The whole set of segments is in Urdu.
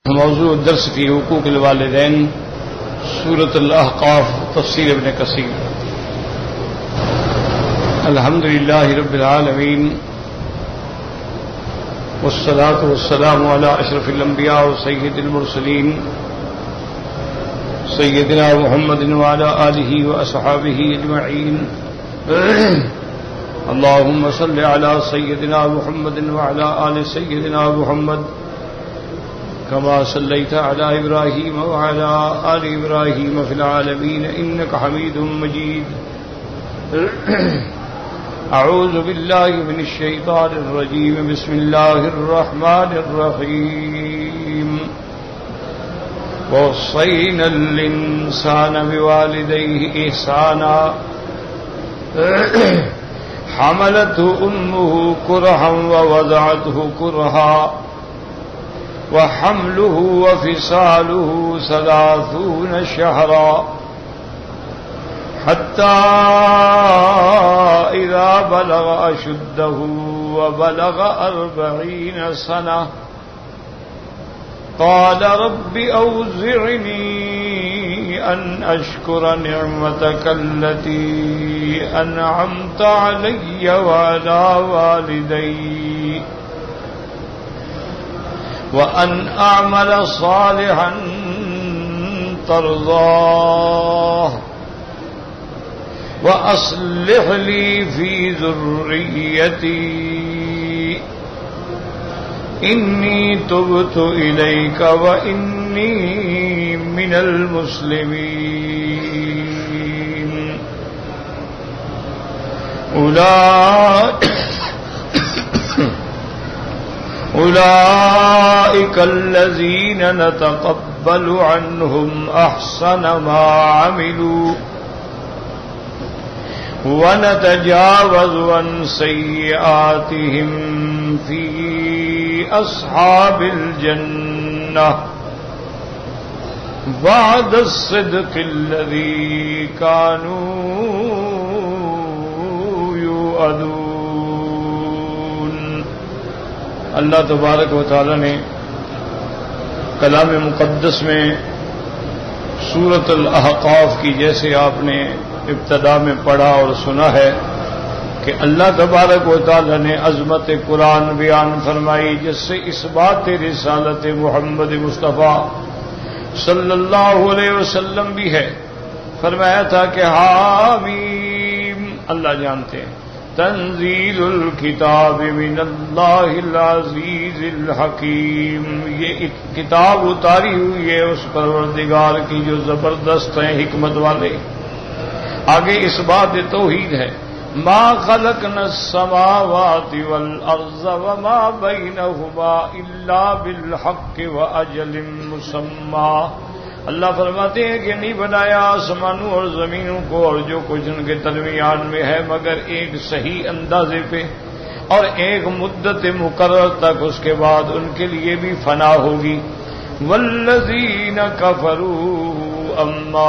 موضوع الدرس في حقوق الوالدين سورة الأحقاف تفسير ابن كثير. الحمد لله رب العالمين والصلاة والسلام على أشرف الأنبياء وسيد المرسلين سيدنا محمد وعلى آله وأصحابه أجمعين. اللهم صل على سيدنا محمد وعلى آل سيدنا محمد كما صليت على إبراهيم وعلى آل إبراهيم في العالمين إنك حميد مجيد. أعوذ بالله من الشيطان الرجيم. بسم الله الرحمن الرحيم. ووصينا الإنسان بوالديه إحسانا حملته أمه كرها ووضعته كرها وحمله وفصاله 30 شهرا حتى إذا بلغ أشده وبلغ 40 سنة قال رب أوزعني أن أشكر نعمتك التي أنعمت علي وعلى والدي وأن أعمل صالحا ترضاه وأصلح لي في ذريتي إني تبت إليك وإني من المسلمين. أولئك الذين نتقبل عنهم أحسن ما عملوا ونتجاوز عن سيئاتهم في أصحاب الجنة بعد الصدق الذي كانوا يوعدون. اللہ تبارک و تعالی نے کلام مقدس میں سورۃ الاحقاف کی جیسے آپ نے ابتدا میں پڑھا اور سنا ہے کہ اللہ تبارک و تعالی نے عظمت قرآن بیان فرمائی جس سے اس بات رسالت محمد مصطفیٰ صلی اللہ علیہ وسلم بھی ہے. فرمایا تھا کہ حامیم اللہ جانتے ہیں تنزیل الکتاب من اللہ العزیز الحکیم. یہ کتاب اتاری ہوئی ہے اس پروردگار کی جو زبردست ہیں حکمت والے. آگے اس بات توحید ہے ما خلقنا السماوات والارض وما بینہما الا بالحق واجل مسمى. اللہ فرماتے ہیں کہ نہیں بنایا آسمانوں اور زمینوں کو اور جو کچھ ان کے درمیان میں ہے مگر ایک صحیح اندازے پہ اور ایک مدت مقرر تک. اس کے بعد ان کے لیے بھی فنا ہوگی. والذین کفروا اما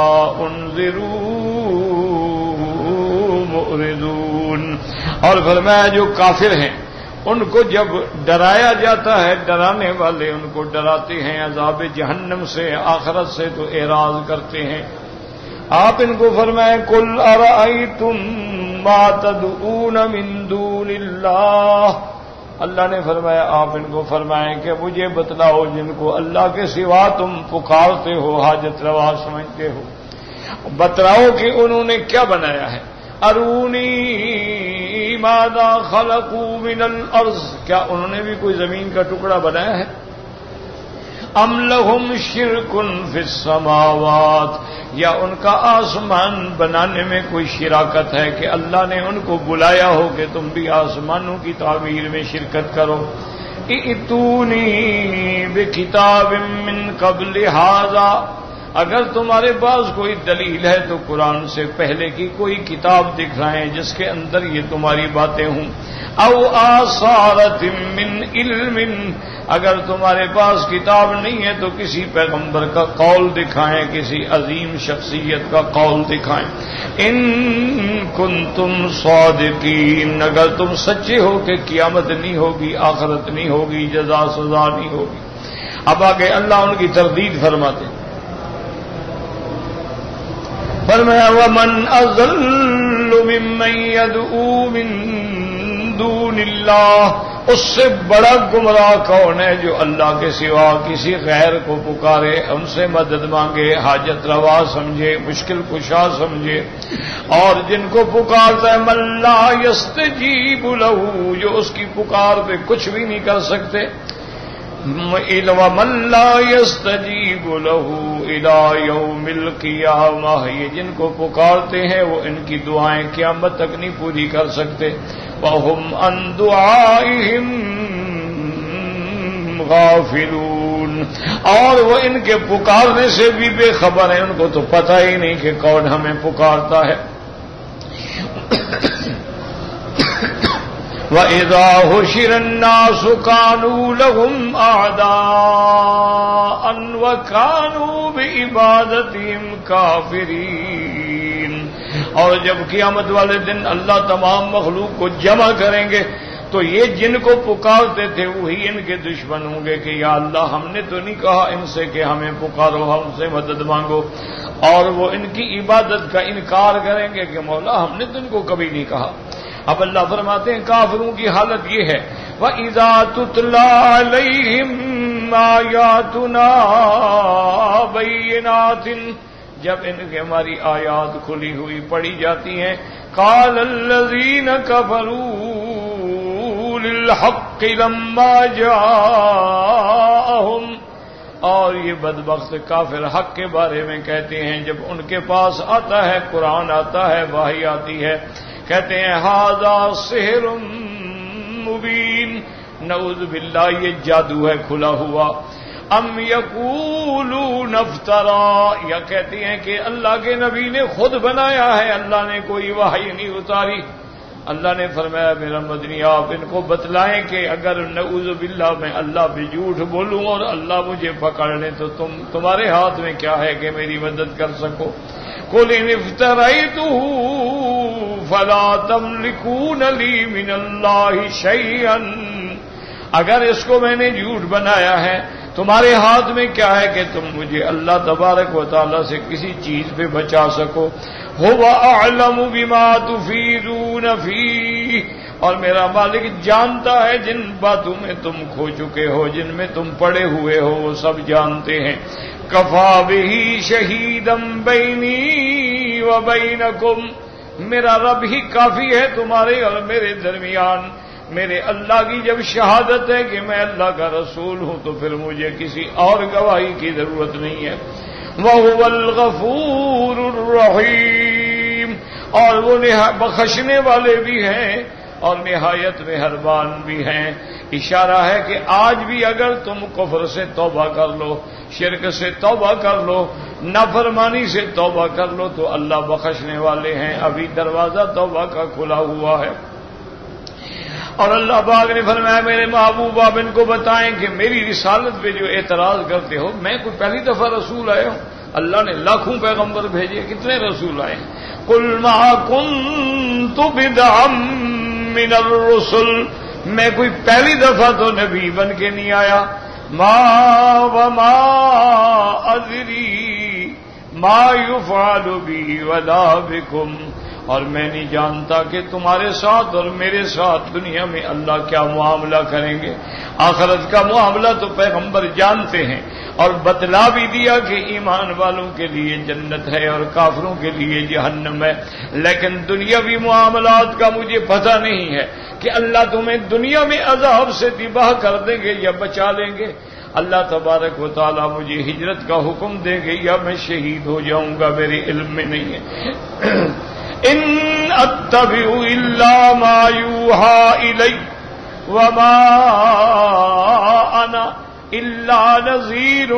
انذروا معرضون. اور فرمایا جو کافر ہیں ان کو جب ڈرایا جاتا ہے ڈرانے والے ان کو ڈراتے ہیں عذاب جہنم سے آخرت سے تو اعراض کرتے ہیں. آپ ان کو فرمائیں قل ارأیتم ما تدعون من دون اللہ. اللہ نے فرمایا آپ ان کو فرمائیں کہ مجھے بتلاؤ جن کو اللہ کے سوا تم پکارتے ہو حاجت روا سمجھتے ہو. بتلاؤ کہ انہوں نے کیا بنایا ہے. ارونی ماذا خلقوا من الارض. کیا انہوں نے بھی کوئی زمین کا ٹکڑا بنایا ہے. ام لہم شرک فی السماوات. یا ان کا آسمان بنانے میں کوئی شراکت ہے کہ اللہ نے ان کو بلایا ہو کہ تم بھی آسمانوں کی تعمیر میں شرکت کرو. ائتونی بکتاب من قبل ھذا. اگر تمہارے پاس کوئی دلیل ہے تو قرآن سے پہلے کی کوئی کتاب دکھائیں جس کے اندر یہ تمہاری باتیں ہوں. او آثارۃ من علم. اگر تمہارے پاس کتاب نہیں ہے تو کسی پیغمبر کا قول دکھائیں کسی عظیم شخصیت کا قول دکھائیں. ان کنتم صادقین. اگر تم سچے ہو کہ قیامت نہیں ہوگی آخرت نہیں ہوگی جزا سزا نہیں ہوگی. اب آگے اللہ ان کی تردید فرماتے ہیں، فرمایا وَمَنْ أَضَلُّ مِمَّن يَدْعُو مِن دُونِ اللَّهِ، اس سے بڑا گمراہ کون ہے جو اللہ کے سوا کسی غیر کو پکارے، ہم سے مدد مانگے، حاجت روا سمجھے، مشکل کشا سمجھے، اور جن کو پکارتا ہے مَن لَّا يَسْتَجِيبُ لَهُ، جو اس کی پکار پہ کچھ بھی نہیں کر سکتے، وَمَن لَّا يَسْتَجِيبُ لَهُ إِلَىٰ يَوْمِ الْقِيَامَةِ، یہ جن کو پکارتے ہیں وہ ان کی دعائیں قیامت تک نہیں پوری کر سکتے، وَهُمْ عَن دُعَائِهِمْ غَافِلُونَ، اور وہ ان کے پکارنے سے بھی بے خبر ہیں، ان کو تو پتہ ہی نہیں کہ کون ہمیں پکارتا ہے۔ وَإِذَا حُشِرَ النَّاسُ كَانُوا لَهُمْ أَعْدَاءً وَكَانُوا بِعِبَادَتِهِمْ كَافِرِينَ، اور جب قیامت والے دن اللہ تمام مخلوق کو جمع کریں گے تو یہ جن کو پکارتے تھے وہی ان کے دشمن ہوں گے کہ یا اللہ ہم نے تو نہیں کہا ان سے کہ ہمیں پکارو، ہم سے مدد مانگو، اور وہ ان کی عبادت کا انکار کریں گے کہ مولا ہم نے تو ان کو کبھی نہیں کہا۔ اب اللہ فرماتے ہیں کافروں کی حالت یہ ہے وَإِذَا تُتْلَىٰ عَلَيْهِمْ آيَاتُنَا بَيِّنَاتٍ، جب ان کے ہماری آیات کھلی ہوئی پڑھی جاتی ہیں، قَالَ الَّذِينَ كَفَرُوا لِلْحَقِّ لَمَّا جَاءَهُمْ، اور یہ بدبخت کافر حق کے بارے میں کہتے ہیں جب ان کے پاس آتا ہے، قرآن آتا ہے، وحی آتی ہے، کہتے ہیں ھذا سحر مبین، نعوذ باللہ یہ جادو ہے کھلا ہوا، ام یقولون افترا، یا کہتے ہیں کہ اللہ کے نبی نے خود بنایا ہے، اللہ نے کوئی وحی نہیں اتاری۔ اللہ نے فرمایا میرا مدنی آپ ان کو بتلائیں کہ اگر نعوذ باللہ میں اللہ پہ جھوٹ بولوں اور اللہ مجھے پکڑ لے تو تمہارے ہاتھ میں کیا ہے کہ میری مدد کر سکو۔ قُلْ إِنِ افْتَرَيْتُهُ فَلَا تَمْلِكُونَ لِي مِنَ اللَّهِ شَيْئًا، اگر اس کو میں نے جھوٹ بنایا ہے تمہارے ہاتھ میں کیا ہے کہ تم مجھے اللہ تبارک و تعالیٰ سے کسی چیز پہ بچا سکو۔ هُوَ أَعْلَمُ بِمَا تُفِيضُونَ فِيهِ، اور میرا مالک جانتا ہے جن باتوں میں تم کھو چکے ہو، جن میں تم پڑے ہوئے ہو، وہ سب جانتے ہیں۔ کفا بہ شہیدم بینی و بینکم، میرا رب ہی کافی ہے تمہارے اور میرے درمیان، میرے اللہ کی جب شہادت ہے کہ میں اللہ کا رسول ہوں تو پھر مجھے کسی اور گواہی کی ضرورت نہیں ہے۔ وَهُوَ الْغَفُورُ الرَّحِيمُ، اور وہ بخشنے والے بھی ہیں اور نہایت مہربان بھی ہیں۔ اشارہ ہے کہ آج بھی اگر تم کفر سے توبہ کر لو، شرک سے توبہ کر لو، نافرمانی سے توبہ کر لو تو اللہ بخشنے والے ہیں، ابھی دروازہ توبہ کا کھلا ہوا ہے۔ اور اللہ پاک نے فرمایا میرے محبوب آپ ان کو بتائیں کہ میری رسالت پہ جو اعتراض کرتے ہو، میں کوئی پہلی دفعہ رسول آیا ہوں، اللہ نے لاکھوں پیغمبر بھیجے، کتنے رسول آئے ہیں؟ قُلْ مَا كُنْتُ بِدْعًا مِّنَ الرُّسُلِ، میں کوئی پہلی دفعہ تو نبی بن کے نہیں آیا۔ ما وما ادری ما يفعل بی ولا بکم، اور میں نہیں جانتا کہ تمہارے ساتھ اور میرے ساتھ دنیا میں اللہ کیا معاملہ کریں گے۔ آخرت کا معاملہ تو پیغمبر جانتے ہیں اور بتلا بھی دیا کہ ایمان والوں کے لیے جنت ہے اور کافروں کے لیے جہنم ہے، لیکن دنیاوی معاملات کا مجھے پتہ نہیں ہے کہ اللہ تمہیں دنیا میں عذاب سے تباہ کر دیں گے یا بچا لیں گے، اللہ تبارک و تعالیٰ مجھے ہجرت کا حکم دیں گے یا میں شہید ہو جاؤں گا، میرے علم میں نہیں ہے۔ ان اتبع الا ما یوحى الی وما انا الا نذیر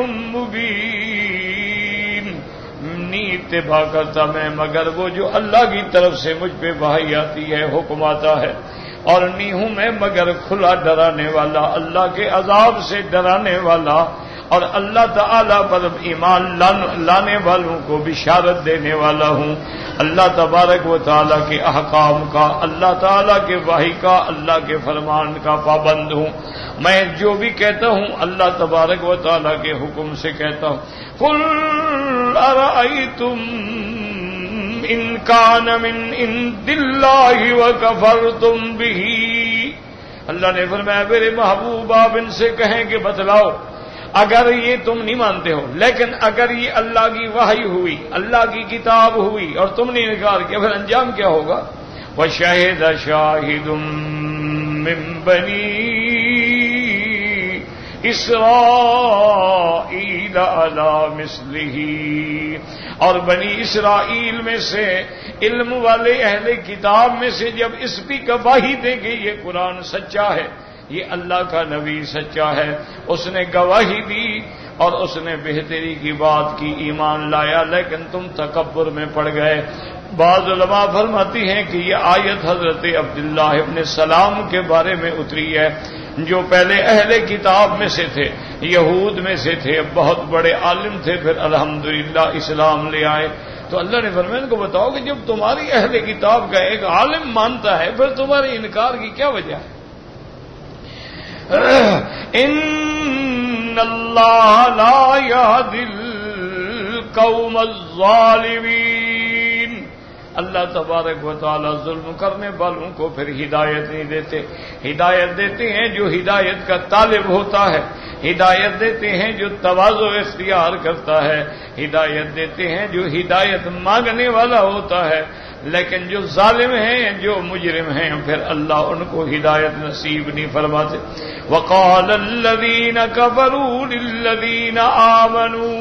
مبین، نہیں اتباع کرتا میں مگر وہ جو اللہ کی طرف سے مجھ پہ وحی آتی ہے، حکم آتا ہے، اور نہیں ہوں میں مگر کھلا ڈرانے والا، اللہ کے عذاب سے ڈرانے والا، اور اللہ تعالی پر ایمان لانے والوں کو بشارت دینے والا ہوں، اللہ تبارک و تعالی کے احکام کا، اللہ تعالی کے وحی کا، اللہ کے فرمان کا پابند ہوں۔ میں جو بھی کہتا ہوں اللہ تبارک و تعالی کے حکم سے کہتا ہوں۔ قل ارأیتم ان کان من عند اللہ وکفرتم بہ، اللہ نے فرمایا میرے محبوب آپ ان سے کہیں کہ بتلاؤ، اگر یہ تم نہیں مانتے ہو لیکن اگر یہ اللہ کی وحی ہوئی، اللہ کی کتاب ہوئی اور تم نے انکار کیا، پھر انجام کیا ہوگا؟ وَشَهِدَ شَاهِدٌ مِّن بَنِي اسرائیل علی مثلہ، اور بنی اسرائیل میں سے علم والے اہل کتاب میں سے جب اس کی گواہی دیں کہ یہ قرآن سچا ہے، یہ اللہ کا نبی سچا ہے، اس نے گواہی دی اور اس نے بہتری کی بات کی، ایمان لایا، لیکن تم تکبر میں پڑ گئے۔ بعض علماء فرماتی ہیں کہ یہ آیت حضرت عبداللہ ابن سلام کے بارے میں اتری ہے، جو پہلے اہل کتاب میں سے تھے، یہود میں سے تھے، بہت بڑے عالم تھے، پھر الحمدللہ اسلام لے آئے۔ تو اللہ نے فرمایا ان کو بتاؤ کہ جب تمہاری اہل کتاب کا ایک عالم مانتا ہے پھر تمہارے انکار کی کیا وجہ ہے؟ ان اللہ لا یہدی القوم الظالمین، اللہ تبارک و تعالی ظلم کرنے والوں کو پھر ہدایت نہیں دیتے، ہدایت دیتے ہیں جو ہدایت کا طالب ہوتا ہے، ہدایت دیتے ہیں جو تواضع اختیار کرتا ہے، ہدایت دیتے ہیں جو ہدایت مانگنے والا ہوتا ہے، لیکن جو ظالم ہیں، جو مجرم ہیں، پھر اللہ ان کو ہدایت نصیب نہیں فرماتے۔ وقال الذين كفروا للذين آمنوا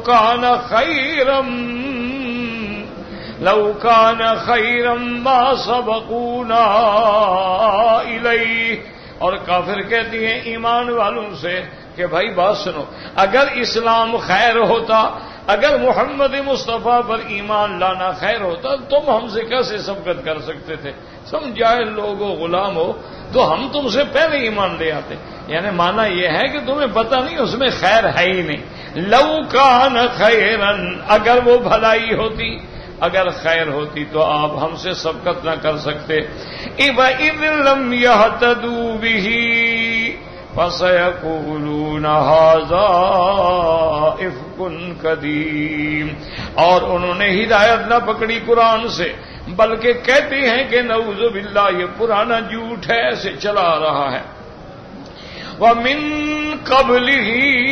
لو كان خيرا ما سبقونا إليه، اور کافر کہتی ہیں ایمان والوں سے کہ بھائی بات سنو، اگر اسلام خیر ہوتا، اگر محمد مصطفیٰ پر ایمان لانا خیر ہوتا تم ہم سے کیسے سبقت کر سکتے تھے؟ تم جاہل لوگ ہو، غلام ہو، تو ہم تم سے پہلے ایمان لے آتے۔ یعنی معنی یہ ہے کہ تمہیں پتہ نہیں اس میں خیر ہے ہی نہیں۔ لو کان خیرا، اگر وہ بھلائی ہوتی، اگر خیر ہوتی تو آپ ہم سے سبقت نہ کر سکتے۔ اِذْ لَمْ يَهْتَدُوا بِهِ فَسَيَقُولُونَ هَذَا إِفْكٌ قَدِيمٌ، اور انہوں نے ہدایت نہ پکڑی قرآن سے، بلکہ کہتے ہیں کہ نعوذ باللہ یہ پرانا جھوٹ ہے، ایسے چلا آ رہا ہے۔ وَمِن قَبْلِهِ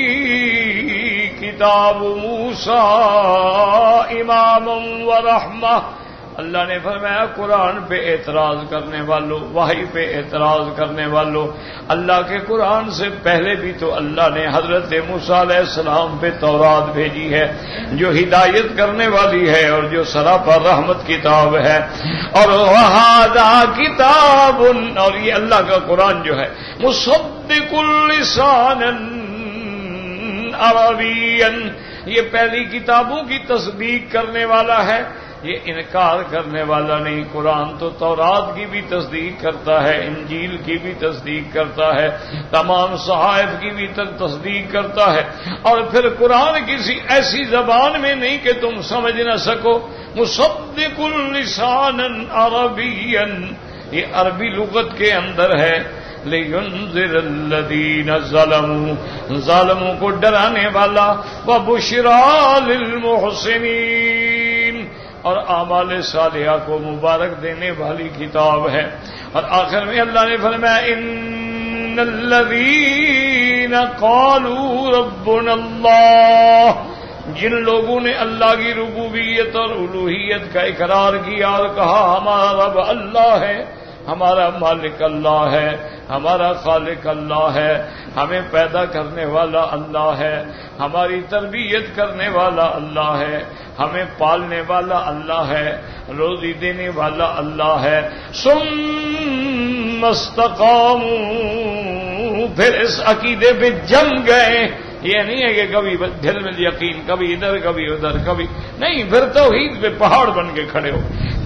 کتاب موسیٰ اماما ورحمہ، اللہ نے فرمایا قرآن پہ اعتراض کرنے والوں، وحی پہ اعتراض کرنے والوں، اللہ کے قرآن سے پہلے بھی تو اللہ نے حضرت موسیٰ علیہ السلام پہ تورات بھیجی ہے جو ہدایت کرنے والی ہے اور جو سراپا رحمت کتاب ہے، اور وَهَذَا کتاب، اور یہ اللہ کا قرآن جو ہے مصدق لسانا عربیا، یہ پہلی کتابوں کی تصدیق کرنے والا ہے، یہ انکار کرنے والا نہیں۔ قرآن تو تورات کی بھی تصدیق کرتا ہے، انجیل کی بھی تصدیق کرتا ہے، تمام صحائف کی بھی تصدیق کرتا ہے، اور پھر قرآن کسی ایسی زبان میں نہیں کہ تم سمجھ نہ سکو۔ مصدق لسانا عربیا، یہ عربی لغت کے اندر ہے۔ لِيُنذِرَ الَّذِينَ ظَلَمُوا، ظالموں کو ڈرانے والا، وَبُشْرَى لِلْمُحْسِنِينَ، اور اعمال صالحہ کو مبارک دینے والی کتاب ہے۔ اور آخر میں اللہ نے فرمایا إِنَّ الَّذِينَ قَالُوا رَبُّنَا اللَّهُ، جن لوگوں نے اللہ کی ربوبیت اور الوہیت کا اقرار کیا اور کہا ہمارا رب اللہ ہے، ہمارا مالک اللہ ہے، ہمارا خالق اللہ ہے، ہمیں پیدا کرنے والا اللہ ہے، ہماری تربیت کرنے والا اللہ ہے، ہمیں پالنے والا اللہ ہے، روزی دینے والا اللہ ہے۔ ثم استقاموا، پھر اس عقیدے پہ جم گئے۔ یہ نہیں ہے کہ کبھی دل میں یقین، کبھی ادھر کبھی ادھر، کبھی نہیں، پھر توحید پہ پہاڑ بن کے کھڑے ہو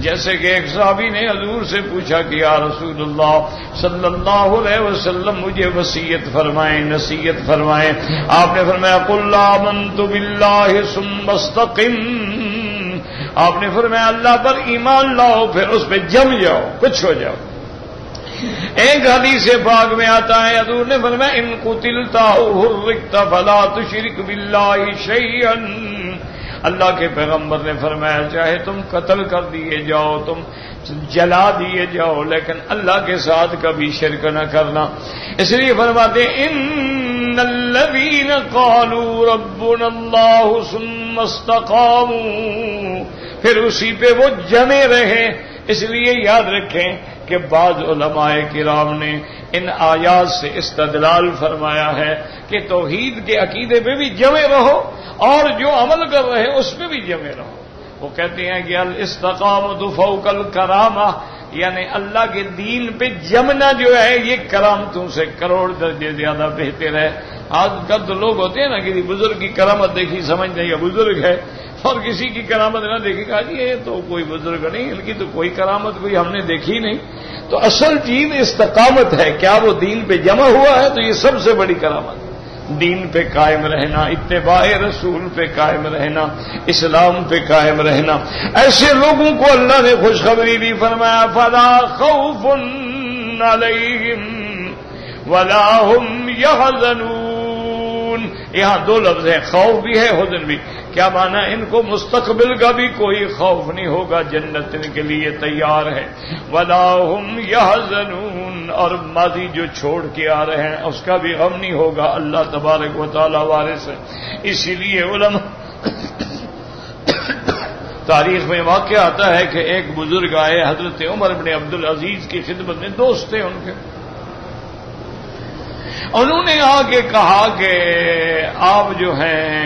جیسے کہ ایک صحابی نے حضور سے پوچھا کہ یا رسول اللہ صلی اللہ علیہ وسلم مجھے وصیت فرمائیں، نصیحت فرمائیں۔ آپ نے فرمایا قل آمنت باللہ ثم استقم، آپ نے فرمایا اللہ پر ایمان لاؤ پھر اس پہ جم جاؤ، کچھ ہو جاؤ۔ ایک حدیث پاک میں آتا ہے حضور نے فرمایا ان قتلت او حرقت فلا تشرک باللہ شیئا، اللہ کے پیغمبر نے فرمایا چاہے تم قتل کر دیے جاؤ، تم جلا دیے جاؤ، لیکن اللہ کے ساتھ کبھی شرک نہ کرنا۔ اس لیے فرماتے ان الذین قالوا ربنا اللہ ثم استقاموا، پھر اسی پہ وہ جمے رہے۔ اس لیے یاد رکھیں کہ بعض علماء کرام نے ان آیات سے استدلال فرمایا ہے کہ توحید کے عقیدے پہ بھی جمے رہو اور جو عمل کر رہے اس پہ بھی جمے رہو۔ وہ کہتے ہیں کہ الاستقامۃ فوق الکرامہ، یعنی اللہ کے دین پہ جمنا جو ہے یہ کرامتوں سے کروڑ درجے زیادہ بہتر ہے۔ آج کل تو لوگ ہوتے ہیں نا کہ بزرگ کی کرامت دیکھی سمجھتے ہیں یہ بزرگ ہے، اور کسی کی کرامت نہ دیکھی کہا جی یہ تو کوئی بزرگ نہیں، ان کی تو کوئی کرامت کوئی ہم نے دیکھی نہیں۔ تو اصل چیز استقامت ہے، کیا وہ دین پہ جمع ہوا ہے تو یہ سب سے بڑی کرامت ہے۔ دین پہ قائم رہنا، اتباع رسول پہ قائم رہنا، اسلام پہ قائم رہنا۔ ایسے لوگوں کو اللہ نے خوشخبری دی، فرمایا فلا خوف علیہم ولا هم يحزنون۔ یہاں دو لفظ ہیں، خوف بھی ہے حزن بھی۔ کیا مانا ان کو مستقبل کا بھی کوئی خوف نہیں ہوگا، جنت ان کے لیے تیار ہے۔ ولا هم يحزنون، اور ماضی جو چھوڑ کے آ رہے ہیں اس کا بھی غم نہیں ہوگا، اللہ تبارک و تعالی وارث ہے۔ اسی لیے علماء تاریخ میں واقعہ آتا ہے کہ ایک بزرگ آئے حضرت عمر بن عبدالعزیز کی خدمت میں، دوست تھے ان کے، انہوں نے آ کے کہا کہ آپ جو ہیں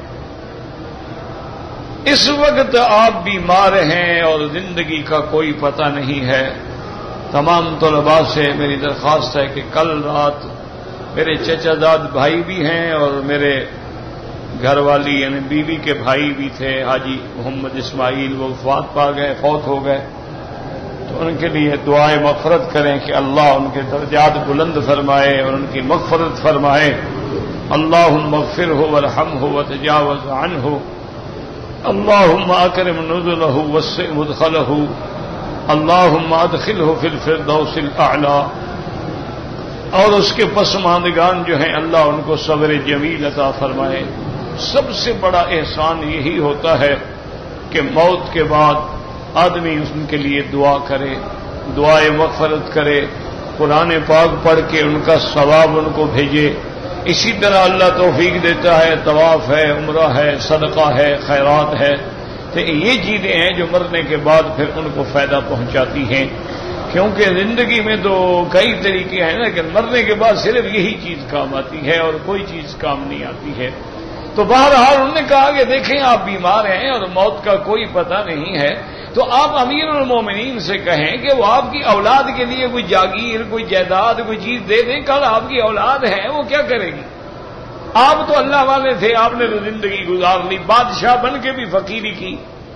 اس وقت آپ بیمار ہیں اور زندگی کا کوئی پتہ نہیں ہے۔ تمام طلباء سے میری درخواست ہے کہ کل رات میرے چچا زاد بھائی بھی ہیں اور میرے گھر والی یعنی بیوی کے بھائی بھی تھے حاجی محمد اسماعیل، وہ وفات پا گئے، فوت ہو گئے، تو ان کے لیے دعائیں مغفرت کریں کہ اللہ ان کے درجات بلند فرمائے اور ان کی مغفرت فرمائے۔ اللہم اغفرہ وارحمہ وتجاوز عنہ، اللہم اکرم نزلہ وسع مدخلہ، اللہم ادخلہ فی الفردوس الاعلی۔ اور اس کے پسماندگان جو ہیں اللہ ان کو صبر جمیل عطا فرمائے۔ سب سے بڑا احسان یہی ہوتا ہے کہ موت کے بعد آدمی ان کے لیے دعا کرے، دعائے مغفرت کرے، قرآن پاک پڑھ کے ان کا ثواب ان کو بھیجے۔ اسی طرح اللہ توفیق دیتا ہے، طواف ہے، عمرہ ہے، صدقہ ہے، خیرات ہے، تو یہ چیزیں ہیں جو مرنے کے بعد پھر ان کو فائدہ پہنچاتی ہیں۔ کیونکہ زندگی میں تو کئی طریقے ہیں نا کہ مرنے کے بعد صرف یہی چیز کام آتی ہے اور کوئی چیز کام نہیں آتی ہے۔ تو بہرحال انہوں نے کہا کہ دیکھیں آپ بیمار ہیں اور موت کا کوئی پتہ نہیں ہے، تو آپ امیر المومنین سے کہیں کہ وہ آپ کی اولاد کے لیے کوئی جاگیر، کوئی جائیداد، کوئی چیز دے دیں، کل آپ کی اولاد ہے وہ کیا کرے گی؟ آپ تو اللہ والے تھے، آپ نے تو زندگی گزار لی، بادشاہ بن کے بھی فقیری کی،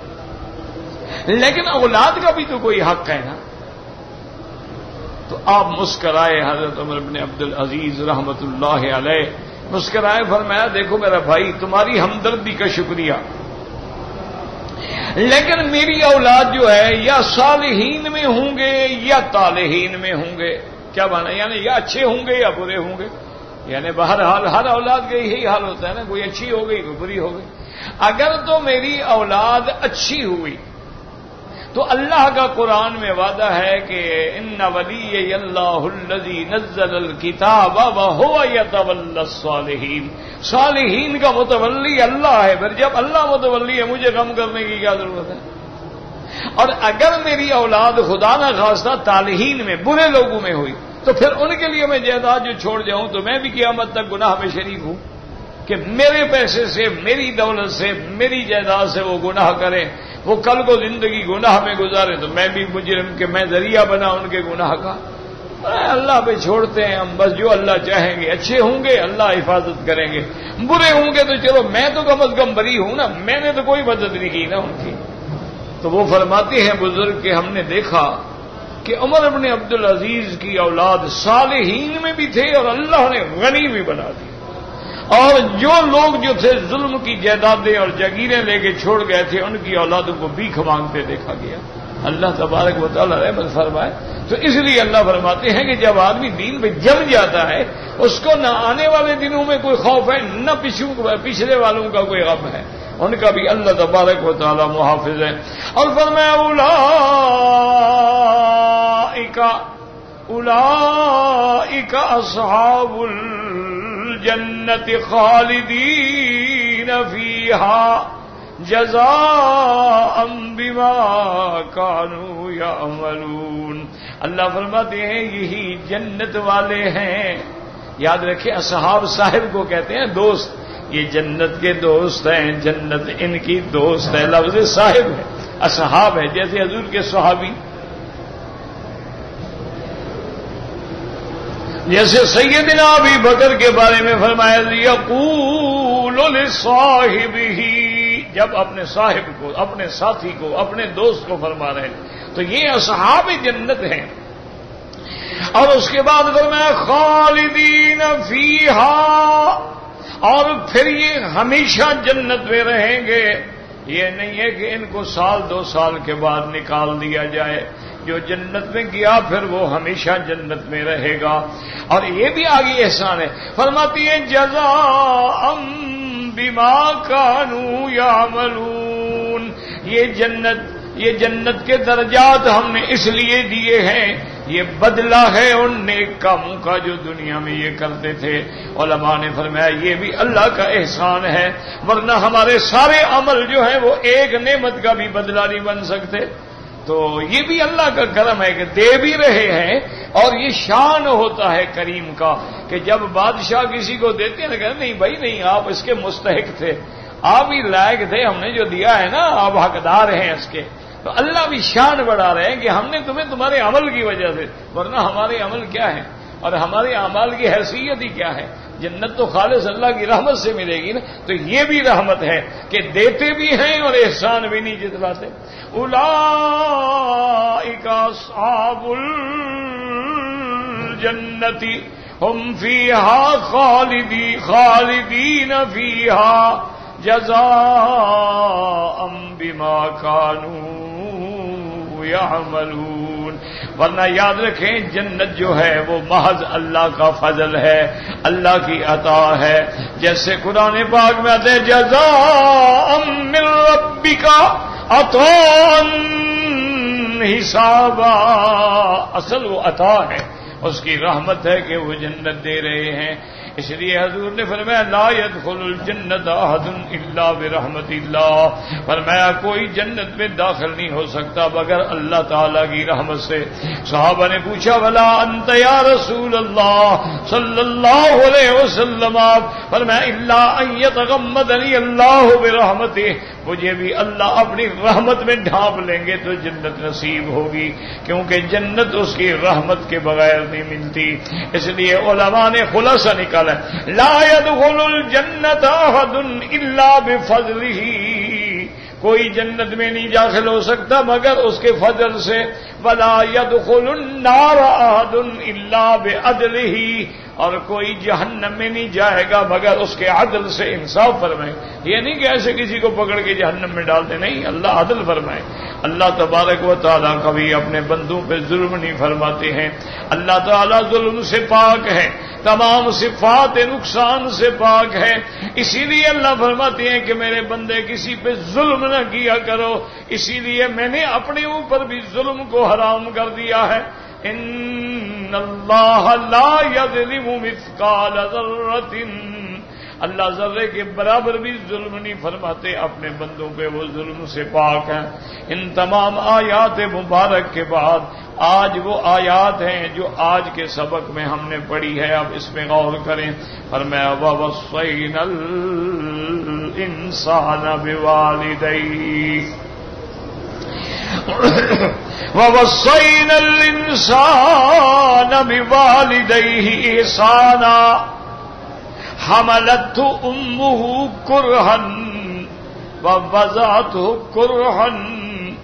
لیکن اولاد کا بھی تو کوئی حق ہے نا۔ تو آپ مسکرائے، حضرت عمر بن عبدالعزیز رحمت اللہ علیہ مسکرائے، فرمایا دیکھو میرا بھائی تمہاری ہمدردی کا شکریہ، لیکن میری اولاد جو ہے یا صالحین میں ہوں گے یا طالحین میں ہوں گے۔ کیا مانا؟ یعنی یا اچھے ہوں گے یا برے ہوں گے، یعنی بہرحال ہر اولاد کا یہی حال ہوتا ہے نا، کوئی اچھی ہو گئی کوئی بری ہو گئی۔ اگر تو میری اولاد اچھی ہوئی تو اللہ کا قرآن میں وعدہ ہے کہ ان ولی اللہ الذی نزل الکتاب وہو یتولی الصالحین، صالحین کا متولی اللہ ہے۔ پھر جب اللہ متولی ہے مجھے غم کرنے کی کیا ضرورت ہے؟ اور اگر میری اولاد خدا نہ خواستہ طالحین میں، برے لوگوں میں ہوئی، تو پھر ان کے لیے میں جائیداد جو چھوڑ جاؤں تو میں بھی قیامت تک گناہ میں شریک ہوں کہ میرے پیسے سے، میری دولت سے، میری جائیداد سے وہ گناہ کریں، وہ کل کو زندگی گناہ میں گزارے تو میں بھی مجرم کہ میں ذریعہ بنا ان کے گناہ کا۔ اللہ پہ چھوڑتے ہیں ہم، بس جو اللہ چاہیں گے، اچھے ہوں گے اللہ حفاظت کریں گے، برے ہوں گے تو چلو میں تو کم از کم بری ہوں نا، میں نے تو کوئی مدد نہیں کی نا ان کی۔ تو وہ فرماتے ہیں بزرگ کہ ہم نے دیکھا کہ عمر ابن عبدالعزیز کی اولاد صالحین میں بھی تھے اور اللہ نے غنی بھی بنا دی، اور جو لوگ جو تھے ظلم کی جائیدادیں اور جاگیریں لے کے چھوڑ گئے تھے ان کی اولادوں کو بھیک مانگتے دیکھا گیا۔ اللہ تبارک و تعالیٰ رحمت فرمائے۔ تو اس لیے اللہ فرماتے ہیں کہ جب آدمی دین پہ جم جاتا ہے اس کو نہ آنے والے دنوں میں کوئی خوف ہے نہ پچھلے والوں کا کوئی غم ہے، ان کا بھی اللہ تبارک و تعالیٰ محافظ ہے۔ اور فرمایا اولئک اصحاب الجنت خالدین فیہا جزاء بما كانوا یعملون۔ اللہ فرماتے ہیں یہی جنت والے ہیں۔ یاد رکھیں اصحاب صاحب کو کہتے ہیں دوست، یہ جنت کے دوست ہیں، جنت ان کی دوست ہے، لفظ صاحب ہے، اصحاب ہے، جیسے حضور کے صحابی، جیسے سیدنا ابی بکر کے بارے میں فرمایا یقول لصاحبہ، جب اپنے صاحب کو، اپنے ساتھی کو، اپنے دوست کو فرما رہے ہیں، تو یہ اصحاب جنت ہیں۔ اور اس کے بعد فرمایا خالدین فیہا، اور پھر یہ ہمیشہ جنت میں رہیں گے۔ یہ نہیں ہے کہ ان کو سال دو سال کے بعد نکال دیا جائے، جو جنت میں گیا پھر وہ ہمیشہ جنت میں رہے گا۔ اور یہ بھی آگے احسان ہے، فرماتی ہے جزاء بما كانوا یعملون، یہ جنت کے درجات ہم نے اس لیے دیے ہیں، یہ بدلہ ہے ان نیک کاموں کا جو دنیا میں یہ کرتے تھے۔ علماء نے فرمایا یہ بھی اللہ کا احسان ہے، ورنہ ہمارے سارے عمل جو ہیں وہ ایک نعمت کا بھی بدلہ نہیں بن سکتے۔ تو یہ بھی اللہ کا کرم ہے کہ دے بھی رہے ہیں، اور یہ شان ہوتا ہے کریم کا کہ جب بادشاہ کسی کو دیتے ہیں کہ نہیں بھائی نہیں، آپ اس کے مستحق تھے، آپ ہی لائق تھے، ہم نے جو دیا ہے نا آپ حقدار ہیں اس کے۔ تو اللہ بھی شان بڑھا رہے ہیں کہ ہم نے تمہیں تمہارے عمل کی وجہ سے، ورنہ ہمارے عمل کیا ہے اور ہمارے اعمال کی حیثیت ہی کیا ہے؟ جنت تو خالص اللہ کی رحمت سے ملے گی نا۔ تو یہ بھی رحمت ہے کہ دیتے بھی ہیں اور احسان بھی نہیں جتلاتے۔ اولئک اصحاب الجنت ہم فیہا خالدین فیہا جزاء بما كانوا یعملون۔ ورنہ یاد رکھیں جنت جو ہے وہ محض اللہ کا فضل ہے، اللہ کی عطا ہے۔ جیسے قرآن پاک میں آتے ہیں جزاء من ربک عطاء حسابا، اصل وہ عطا ہے، اس کی رحمت ہے کہ وہ جنت دے رہے ہیں۔ اس لیے حضور نے فرمایا لا يدخل الجنت احد الا برحمت اللہ، فرمایا کوئی جنت میں داخل نہیں ہو سکتا بغیر اللہ تعالی کی رحمت سے۔ صحابہ نے پوچھا ولا انت یا رسول اللہ صلی اللہ علیہ وسلم، فرمایا الا ان يتغمدنی اللہ برحمتہ، مجھے بھی اللہ اپنی رحمت میں ڈھانپ لیں گے تو جنت نصیب ہوگی، کیونکہ جنت اس کی رحمت کے بغیر نہیں ملتی۔ اس لیے علماء نے خلاصہ نکالا لا يدخل الجنت احد الا بفضلہ، کوئی جنت میں نہیں داخل ہو سکتا مگر اس کے فضل سے۔ ولا يدخل النار احد الا بعدلہ، اور کوئی جہنم میں نہیں جائے گا مگر اس کے عدل سے، انصاف فرمائے۔ یہ نہیں کہ ایسے کسی کو پکڑ کے جہنم میں ڈالتے، نہیں، اللہ عدل فرمائے۔ اللہ تبارک و تعالیٰ کبھی اپنے بندوں پہ ظلم نہیں فرماتے ہیں، اللہ تعالیٰ ظلم سے پاک ہے، تمام صفات نقصان سے پاک ہے۔ اسی لیے اللہ فرماتے ہیں کہ میرے بندے کسی پہ ظلم نہ کیا کرو، اسی لیے میں نے اپنے اوپر بھی ظلم کو حرام کر دیا ہے۔ ان اللہ لا یظلم مثقال ذرۃ، اللہ ذرے کے برابر بھی ظلم نہیں فرماتے اپنے بندوں پہ، وہ ظلم سے پاک ہیں۔ ان تمام آیات مبارک کے بعد آج وہ آیات ہیں جو آج کے سبق میں ہم نے پڑھی ہے، اب اس میں غور کریں۔ فرمایا وَوَصَّيْنَا الْإِنسَانَ بِوَالِدَيْهِ وَوَصَّيْنَا الْإِنسَانَ بِوَالِدَيْهِ إِحْسَانًا حَمَلَتْهُ أُمُّهُ كُرْهًا وَوَضَعَتْهُ كُرْهًا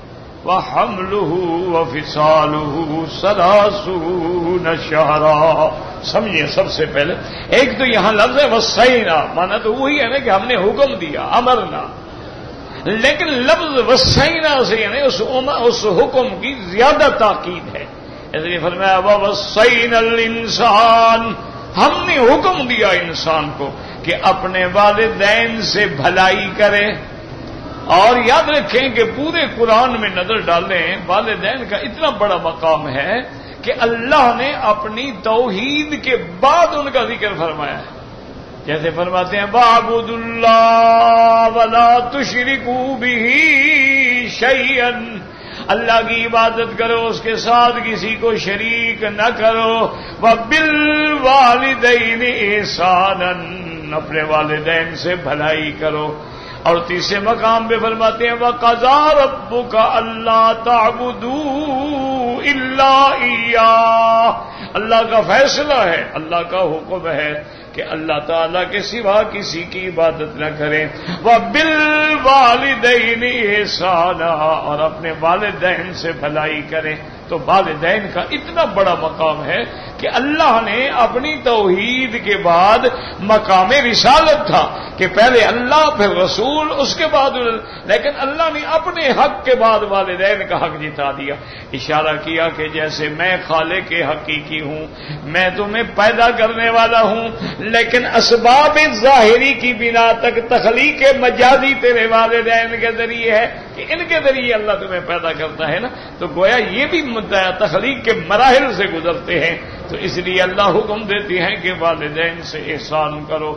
وحملہ وفصالہ 30 شہرا. سمجھیے سب سے پہلے ایک تو یہاں لفظ ہے وصینا، مانا تو وہی ہے نا کہ ہم نے حکم دیا، امرنا، لیکن لفظ وصینا سے یعنی اس حکم کی زیادہ تاکید ہے. اس لیے فرمایا ووصینا الانسان، ہم نے حکم دیا انسان کو کہ اپنے والدین سے بھلائی کرے. اور یاد رکھیں کہ پورے قرآن میں نظر ڈالیں، والدین کا اتنا بڑا مقام ہے کہ اللہ نے اپنی توحید کے بعد ان کا ذکر فرمایا ہے. جیسے فرماتے ہیں وَاعْبُدُوا اللَّهَ وَلَا تُشْرِكُوا بِهِ شَيْئًا، اللہ کی عبادت کرو، اس کے ساتھ کسی کو شریک نہ کرو. وَبِالْوَالِدَيْنِ إِحْسَانًا، اپنے والدین سے بھلائی کرو. اور تیسرے مقام پہ فرماتے ہیں وَقَضَىٰ رَبُّكَ أَلَّا تَعْبُدُوا إِلَّا إِيَّاهُ، اللہ کا فیصلہ ہے، اللہ کا حکم ہے کہ اللہ تعالیٰ کے سوا کسی کی عبادت نہ کریں. وَبِالْوَالِدَيْنِ إِحْسَانًا، اور اپنے والدین سے بھلائی کریں. تو والدین کا اتنا بڑا مقام ہے کہ اللہ نے اپنی توحید کے بعد مقام رسالت تھا کہ پہلے اللہ پھر رسول اس کے بعد، لیکن اللہ نے اپنے حق کے بعد والدین کا حق جتا دیا. اشارہ کیا کہ جیسے میں خالق حقیقی ہوں، میں تمہیں پیدا کرنے والا ہوں، لیکن اسباب ظاہری کی بنا تک تخلیق مجازی تیرے والدین کے ذریعے ہے کہ ان کے ذریعے اللہ تمہیں پیدا کرتا ہے نا. تو گویا یہ بھی تخلیق کے مراحل سے گزرتے ہیں. تو اس لیے اللہ حکم دیتی ہیں کہ والدین سے احسان کرو.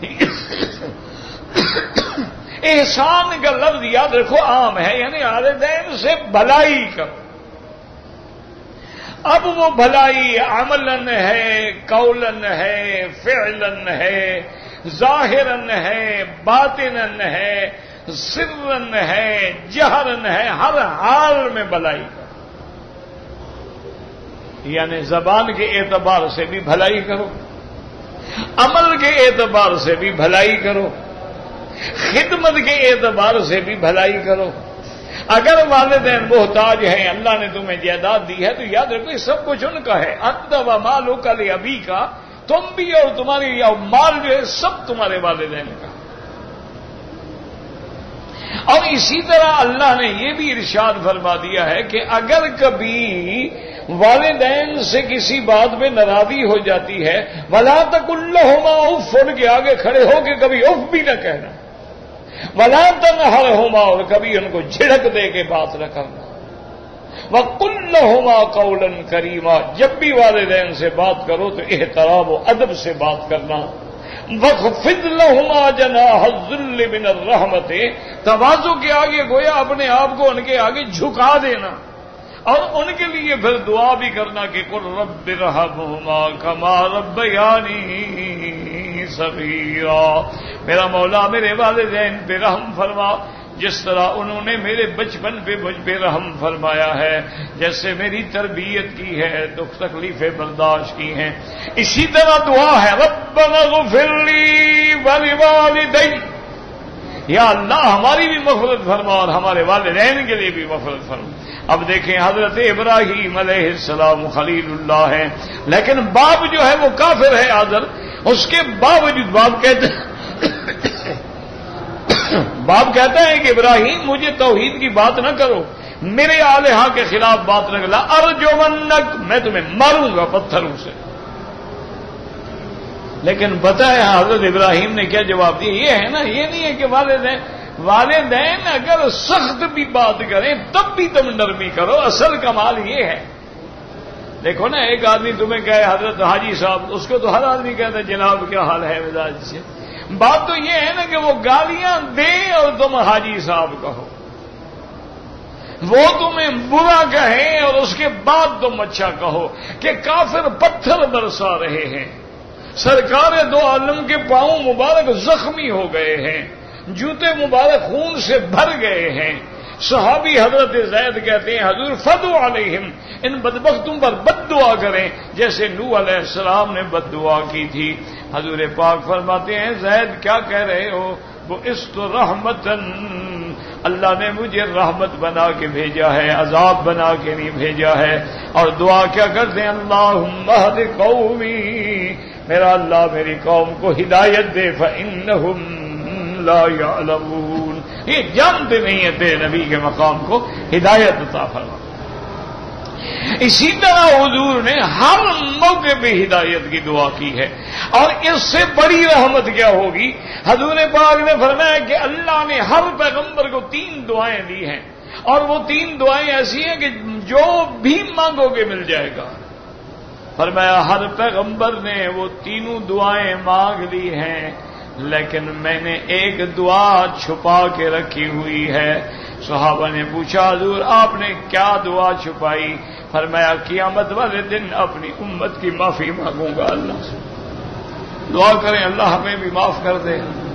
احسان کا لفظ یاد رکھو عام ہے، یعنی والدین سے بھلائی کرو. اب وہ بھلائی عملاً ہے، قولاً ہے، فعلاً ہے، ظاہراً ہے، باطناً ہے، سراً ہے، جہراً ہے، ہر حال میں بھلائی کرو. یعنی زبان کے اعتبار سے بھی بھلائی کرو، عمل کے اعتبار سے بھی بھلائی کرو، خدمت کے اعتبار سے بھی بھلائی کرو. اگر والدین محتاج ہیں، اللہ نے تمہیں جائیداد دی ہے تو یاد رکھو یہ سب کچھ ان کا ہے. انت ومالک لابیک، تم بھی اور تمہاری مال جو ہے سب تمہارے والدین کا. اور اسی طرح اللہ نے یہ بھی ارشاد فرما دیا ہے کہ اگر کبھی والدین سے کسی بات میں ناراضی ہو جاتی ہے، وَلَا تَقُل لَّهُمَا اُفٍّ، ان کے آگے کھڑے ہو کے کبھی اف بھی نہ کہنا. وَلَا تَنْهَرْهُمَا، اور کبھی ان کو جھڑک دے کے بات نہ کرنا. وَقُل لَّهُمَا قَوْلًا كَرِيمًا، جب بھی والدین سے بات کرو تو احترام و ادب سے بات کرنا. وَخْفِضْ لَهُمَا جَنَاحَ الذُّلِّ مِنَ الرَّحْمَةِ، تواضع کے آگے گویا اپنے آپ کو ان کے آگے جھکا دینا. اور ان کے لیے پھر دعا بھی کرنا کہ قُل رَبِّ ارْحَمْهُمَا كَمَا رَبَّيَانِي صَغِيرًا، میرا مولا میرے والدین پہ رحم فرما جس طرح انہوں نے میرے بچپن پہ مجھ پہ رحم فرمایا ہے، جیسے میری تربیت کی ہے، دکھ تکلیفیں برداشت کی ہیں. اسی طرح دعا ہے رَبَّنَا اغْفِرْ لِي وَلِوَالِدَيَّ، یا اللہ ہماری بھی مغفرت فرما اور ہمارے والدین کے لیے بھی مغفرت فرما. اب دیکھیں حضرت ابراہیم علیہ السلام خلیل اللہ ہیں، لیکن باپ جو ہے وہ کافر ہے آزر. اس کے باوجود باپ کہتا ہے کہ ابراہیم مجھے توحید کی بات نہ کرو، میرے آلہہ کے خلاف بات نہ کرو، ارجمنک، میں تمہیں ماروں گا پتھروں سے. لیکن بتایا حضرت ابراہیم نے کیا جواب دیا؟ یہ ہے نا، یہ نہیں ہے کہ والدین اگر سخت بھی بات کریں تب بھی تم نرمی کرو. اصل کمال یہ ہے، دیکھو نا ایک آدمی تمہیں کہے حضرت حاجی صاحب، اس کو تو ہر آدمی کہتا ہے جناب کیا حال ہے مزاج سے. بات تو یہ ہے نا کہ وہ گالیاں دے اور تم حاجی صاحب کہو، وہ تمہیں برا کہیں اور اس کے بعد تم اچھا کہو. کہ کافر پتھر برسا رہے ہیں، سرکار دو عالم کے پاؤں مبارک زخمی ہو گئے ہیں، جوتے مبارک خون سے بھر گئے ہیں. صحابی حضرت زید کہتے ہیں حضور فدو علیہم، ان بدبختوں پر بد دعا کریں جیسے نوح علیہ السلام نے بد دعا کی تھی. حضور پاک فرماتے ہیں زید کیا کہہ رہے ہو، بُعِثْتُ رَحْمَةً، اللہ نے مجھے رحمت بنا کے بھیجا ہے، عذاب بنا کے نہیں بھیجا ہے۔ اور دعا کیا کرتے ہیں؟ اللہم اہد قومی، میرا اللہ میری قوم کو ہدایت دے، فإنہم لا یعلمون، یہ جانتے نہیں ہیں تیرے نبی کے مقام کو، ہدایت عطا فرما۔ اسی طرح حضور نے ہر موقع پہ ہدایت کی دعا کی ہے، اور اس سے بڑی رحمت کیا ہوگی؟ حضور پاک نے فرمایا کہ اللہ نے ہر پیغمبر کو 3 دعائیں دی ہیں، اور وہ 3 دعائیں ایسی ہیں کہ جو بھی مانگو گے مل جائے گا۔ فرمایا ہر پیغمبر نے وہ 3 دعائیں مانگ لی ہیں، لیکن میں نے ایک دعا چھپا کے رکھی ہوئی ہے۔ صحابہ نے پوچھا حضور آپ نے کیا دعا چھپائی؟ فرمایا قیامت والے دن اپنی امت کی معافی مانگوں گا اللہ سے۔ دعا کریں اللہ ہمیں بھی معاف کر دے۔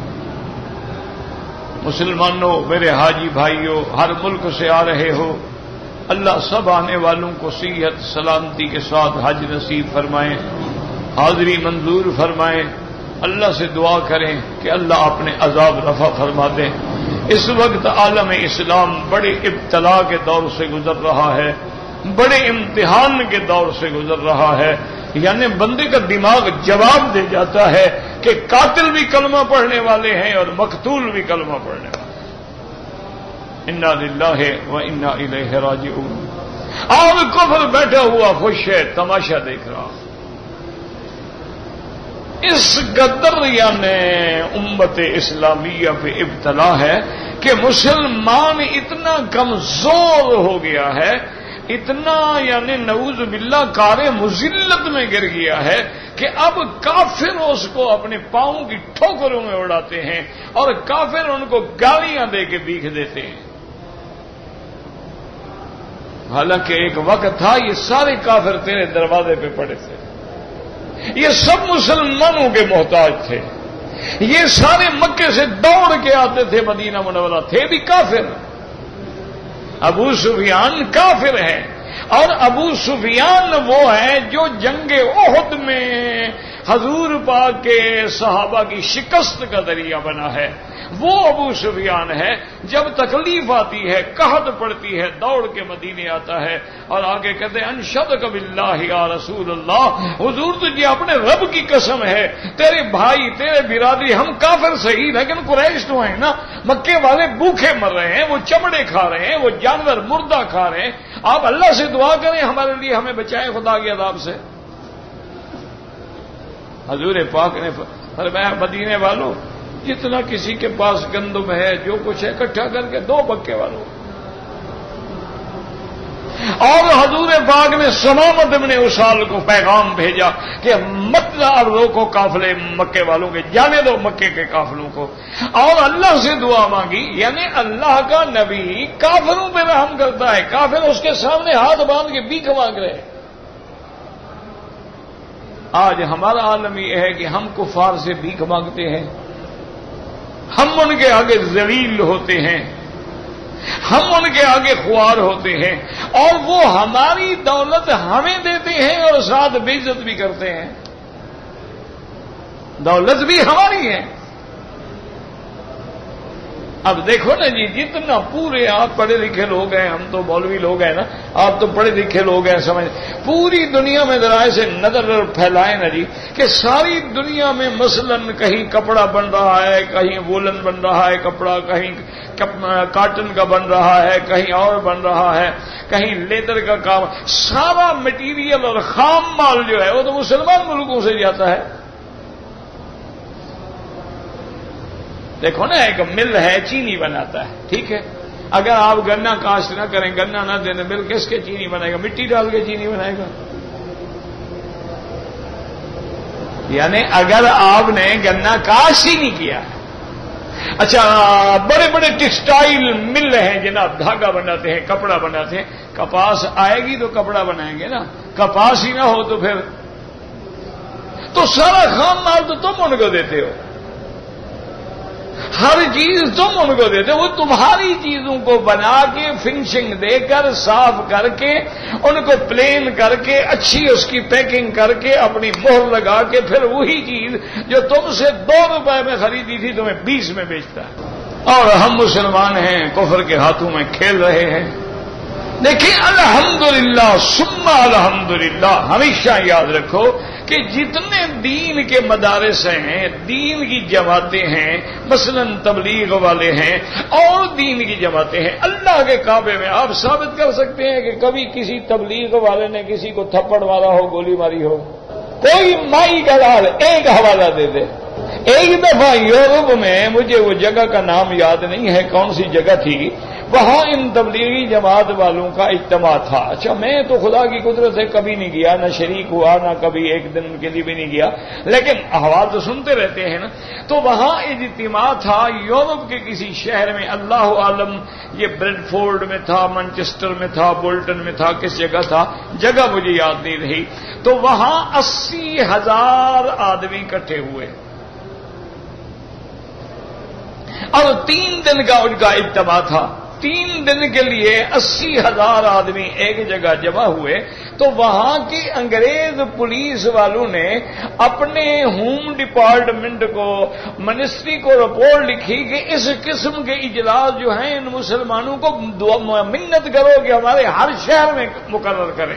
مسلمانوں، میرے حاجی بھائیوں، ہر ملک سے آ رہے ہو، اللہ سب آنے والوں کو صحت سلامتی کے ساتھ حج نصیب فرمائیں، حاضری منظور فرمائیں۔ اللہ سے دعا کریں کہ اللہ اپنے عذاب رفع فرما دیں۔ اس وقت عالم اسلام بڑے ابتلا کے دور سے گزر رہا ہے، بڑے امتحان کے دور سے گزر رہا ہے، یعنی بندے کا دماغ جواب دے جاتا ہے کہ قاتل بھی کلمہ پڑھنے والے ہیں اور مقتول بھی کلمہ پڑھنے والے ہیں۔ انا للہ و انا الیہ راجعون۔ اور کفر بیٹھا ہوا خوش ہے، تماشا دیکھ رہا۔ اس قدر یعنی امت اسلامیہ پہ ابتلا ہے کہ مسلمان اتنا کمزور ہو گیا ہے، اتنا یعنی نعوذ باللہ کار مذلت میں گر گیا ہے کہ اب کافر اس کو اپنے پاؤں کی ٹھوکروں میں اڑاتے ہیں، اور کافر ان کو گالیاں دے کے بھیک دیتے ہیں۔ حالانکہ ایک وقت تھا یہ سارے کافر تیرے دروازے پہ پڑے تھے، یہ سب مسلمانوں کے محتاج تھے، یہ سارے مکے سے دوڑ کے آتے تھے مدینہ منورہ، تھے بھی کافر۔ ابو سفیان کافر ہے، اور ابو سفیان وہ ہے جو جنگ احد میں حضور پاک کے صحابہ کی شکست کا ذریعہ بنا ہے۔ وہ ابو سفیان ہے جب تکلیف آتی ہے، قحط پڑتی ہے، دوڑ کے مدینے آتا ہے اور آگے کہتے ہیں انشدک باللہ یا رسول اللہ، حضور تجھے اپنے رب کی قسم ہے، تیرے بھائی تیرے برادری ہم کافر صحیح لیکن قریش تو ہیں نا، مکے والے بھوکے مر رہے ہیں، وہ چمڑے کھا رہے ہیں، وہ جانور مردہ کھا رہے ہیں، آپ اللہ سے دعا کریں ہمارے لیے، ہمیں بچائیں خدا کے عذاب سے۔ حضور پاک نے فرمایا مدینے والوں جتنا کسی کے پاس گندم ہے جو کچھ ہے اکٹھا کر کے دو مکے والوں۔ اور حضور پاک نے سمامت ابن اسال کو پیغام بھیجا کہ مت اب روکو قافلے مکے والوں کے، جانے دو مکے کے قافلوں کو، اور اللہ سے دعا مانگی، یعنی اللہ کا نبی کافروں پہ رحم کرتا ہے، کافر اس کے سامنے ہاتھ باندھ کے بھیک مانگ رہے ہیں۔ آج ہمارا عالم یہ ہے کہ ہم کفار سے بھیک مانگتے ہیں، ہم ان کے آگے ذلیل ہوتے ہیں، ہم ان کے آگے خوار ہوتے ہیں، اور وہ ہماری دولت ہمیں دیتے ہیں اور ساتھ بے عزت بھی کرتے ہیں۔ دولت بھی ہماری ہے۔ اب دیکھو نا جی، جتنا پورے آپ پڑھے لکھے لوگ ہیں، ہم تو مولوی لوگ ہیں نا، آپ تو پڑھے لکھے لوگ ہیں، سمجھ پوری دنیا میں ذرا سے نظر پھیلائیں نا جی کہ ساری دنیا میں مثلا کہیں کپڑا بن رہا ہے، کہیں وولن بن رہا ہے کپڑا، کہیں کاٹن کا بن رہا ہے، کہیں اور بن رہا ہے، کہیں لیدر کا کام، سارا مٹیریل اور خام مال جو ہے وہ تو مسلمان ملکوں سے جاتا ہے۔ دیکھو نا، ایک مل ہے چینی بناتا ہے، ٹھیک ہے، اگر آپ گنا کاشت نہ کریں، گنا نہ دیں، مل کس کے چینی بنائے گا؟ مٹی ڈال کے چینی بنائے گا۔ یعنی اگر آپ نے گنا کاشت ہی نہیں کیا، اچھا بڑے بڑے ٹیکسٹائل مل ہیں جناب، دھاگا بناتے ہیں، کپڑا بناتے ہیں، کپاس آئے گی تو کپڑا بنائیں گے نا، کپاس ہی نہ ہو تو پھر تو سارا خام مال تو تم ان کو دیتے ہو۔ ہر چیز تم ان کو دیتے، وہ تمہاری چیزوں کو بنا کے فنشنگ دے کر صاف کر کے ان کو پلین کر کے اچھی اس کی پیکنگ کر کے اپنی مہر لگا کے پھر وہی چیز جو تم سے 2 روپے میں خریدی تھی تمہیں 20 میں بیچتا ہے، اور ہم مسلمان ہیں کفر کے ہاتھوں میں کھیل رہے ہیں۔ دیکھیں الحمدللہ ثم الحمدللہ، ہمیشہ یاد رکھو کہ جتنے دین کے مدارس ہیں، دین کی جماعتیں ہیں، مثلا تبلیغ والے ہیں اور دین کی جماعتیں ہیں، اللہ کے کعبے میں آپ ثابت کر سکتے ہیں کہ کبھی کسی تبلیغ والے نے کسی کو تھپڑ مارا ہو، گولی ماری ہو؟ کوئی مائی کا لال ایک حوالہ دے دے۔ ایک دفعہ یورپ میں، مجھے وہ جگہ کا نام یاد نہیں ہے کون سی جگہ تھی، وہاں ان تبلیغی جماعت والوں کا اجتماع تھا۔ اچھا میں تو خدا کی قدرت سے کبھی نہیں گیا، نہ شریک ہوا، نہ کبھی ایک دن کے لیے بھی نہیں گیا، لیکن احوال تو سنتے رہتے ہیں نا۔ تو وہاں اجتماع تھا یورپ کے کسی شہر میں، اللہ عالم یہ بریڈ فورڈ میں تھا، مانچسٹر میں تھا، بولٹن میں تھا، کس جگہ تھا، جگہ مجھے یاد نہیں رہی۔ تو وہاں 80,000 آدمی اکٹھے ہوئے اور 3 دن کا ان کا اجتماع تھا۔ 3 دن کے لیے 80,000 آدمی ایک جگہ جمع ہوئے، تو وہاں کی انگریز پولیس والوں نے اپنے ہوم ڈپارٹمنٹ کو، منسٹری کو رپورٹ لکھی کہ اس قسم کے اجلاس جو ہیں ان مسلمانوں کو منت کرو کہ ہمارے ہر شہر میں مقرر کریں۔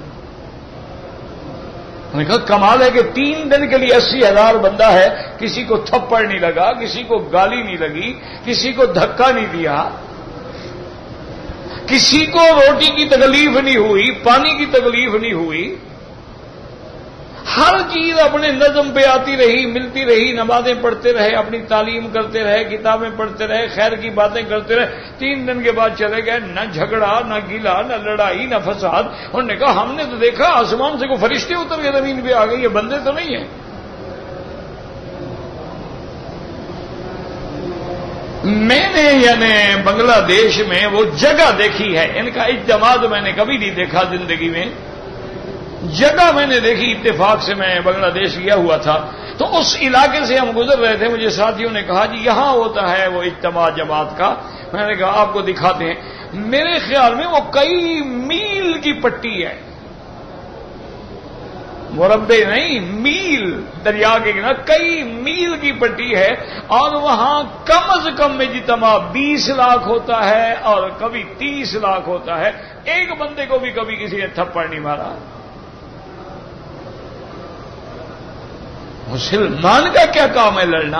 میں نے کہا کمال ہے کہ 3 دن کے لیے 80,000 بندہ ہے، کسی کو تھپڑ نہیں لگا، کسی کو گالی نہیں لگی، کسی کو دھکا نہیں دیا، کسی کو روٹی کی تکلیف نہیں ہوئی، پانی کی تکلیف نہیں ہوئی، ہر چیز اپنے نظم پہ آتی رہی، ملتی رہی، نمازیں پڑھتے رہے، اپنی تعلیم کرتے رہے، کتابیں پڑھتے رہے، خیر کی باتیں کرتے رہے۔ 3 دن کے بعد چلے گئے، نہ جھگڑا، نہ گلا، نہ لڑائی، نہ فساد۔ انہوں نے کہا ہم نے تو دیکھا آسمان سے کوئی فرشتے اتر کے زمین پہ آ گئے، یہ بندے تو نہیں ہیں۔ میں نے یعنی بنگلہ دیش میں وہ جگہ دیکھی ہے، ان کا اجتماع تو میں نے کبھی نہیں دیکھا زندگی میں، جگہ میں نے دیکھی، اتفاق سے میں بنگلہ دیش گیا ہوا تھا، تو اس علاقے سے ہم گزر رہے تھے، مجھے ساتھیوں نے کہا جی یہاں ہوتا ہے وہ اجتماع جماعت کا۔ میں نے کہا آپ کو دکھاتے ہیں۔ میرے خیال میں وہ کئی میل کی پٹی ہے، مربع نہیں، میل، دریا کے کنارے کئی میل کی پٹی ہے، اور وہاں کم از کم اجتماع 20 لاکھ ہوتا ہے اور کبھی 30 لاکھ ہوتا ہے۔ ایک بندے کو بھی کبھی کسی نے تھپڑ نہیں مارا۔ مسلمان کا کیا کام ہے لڑنا؟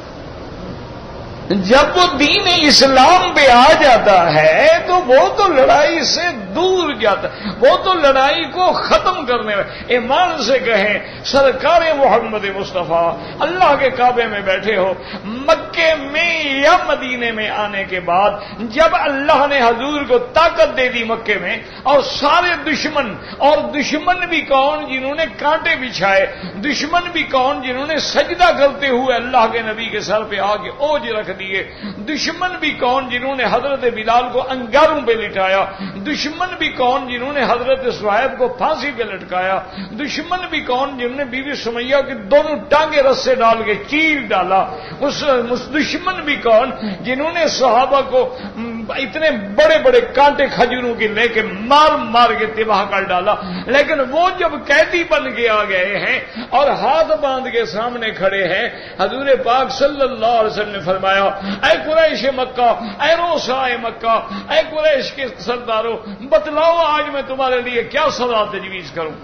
جب وہ دین اسلام پہ آ جاتا ہے تو وہ تو لڑائی سے دور جاتا ہے، وہ تو لڑائی کو ختم کرنے میں ایمان سے کہیں سرکار محمد مصطفیٰ اللہ کے کعبے میں بیٹھے ہو، مکے میں یا مدینے میں آنے کے بعد جب اللہ نے حضور کو طاقت دے دی مکے میں، اور سارے دشمن، اور دشمن بھی کون جنہوں نے کانٹے بچھائے، دشمن بھی کون جنہوں نے سجدہ کرتے ہوئے اللہ کے نبی کے سر پہ آ کے اوج رکھ دیے، دشمن بھی کون جنہوں نے حضرت بلال کو انگاروں پہ لٹایا، دشمن بھی کون جنہوں نے حضرت صہیب کو پھانسی پہ لٹکایا، دشمن بھی کون جنہوں نے بی بی سمیہ کی دونوں ٹانگیں رسے ڈال کے چیر ڈالا، اس دشمن بھی کون جنہوں نے صحابہ کو اتنے بڑے بڑے کانٹے کھجوروں کے لے کے مار مار کے تباہ کر ڈالا۔ لیکن وہ جب قیدی بن کے آ گئے ہیں اور ہاتھ باندھ کے سامنے کھڑے ہیں، حضور پاک صلی اللہ علیہ وسلم نے فرمایا اے قریش مکہ، اے روسائے مکہ، اے قریش کے سرداروں، بتلاؤ آج میں تمہارے لیے کیا سزا تجویز کروں؟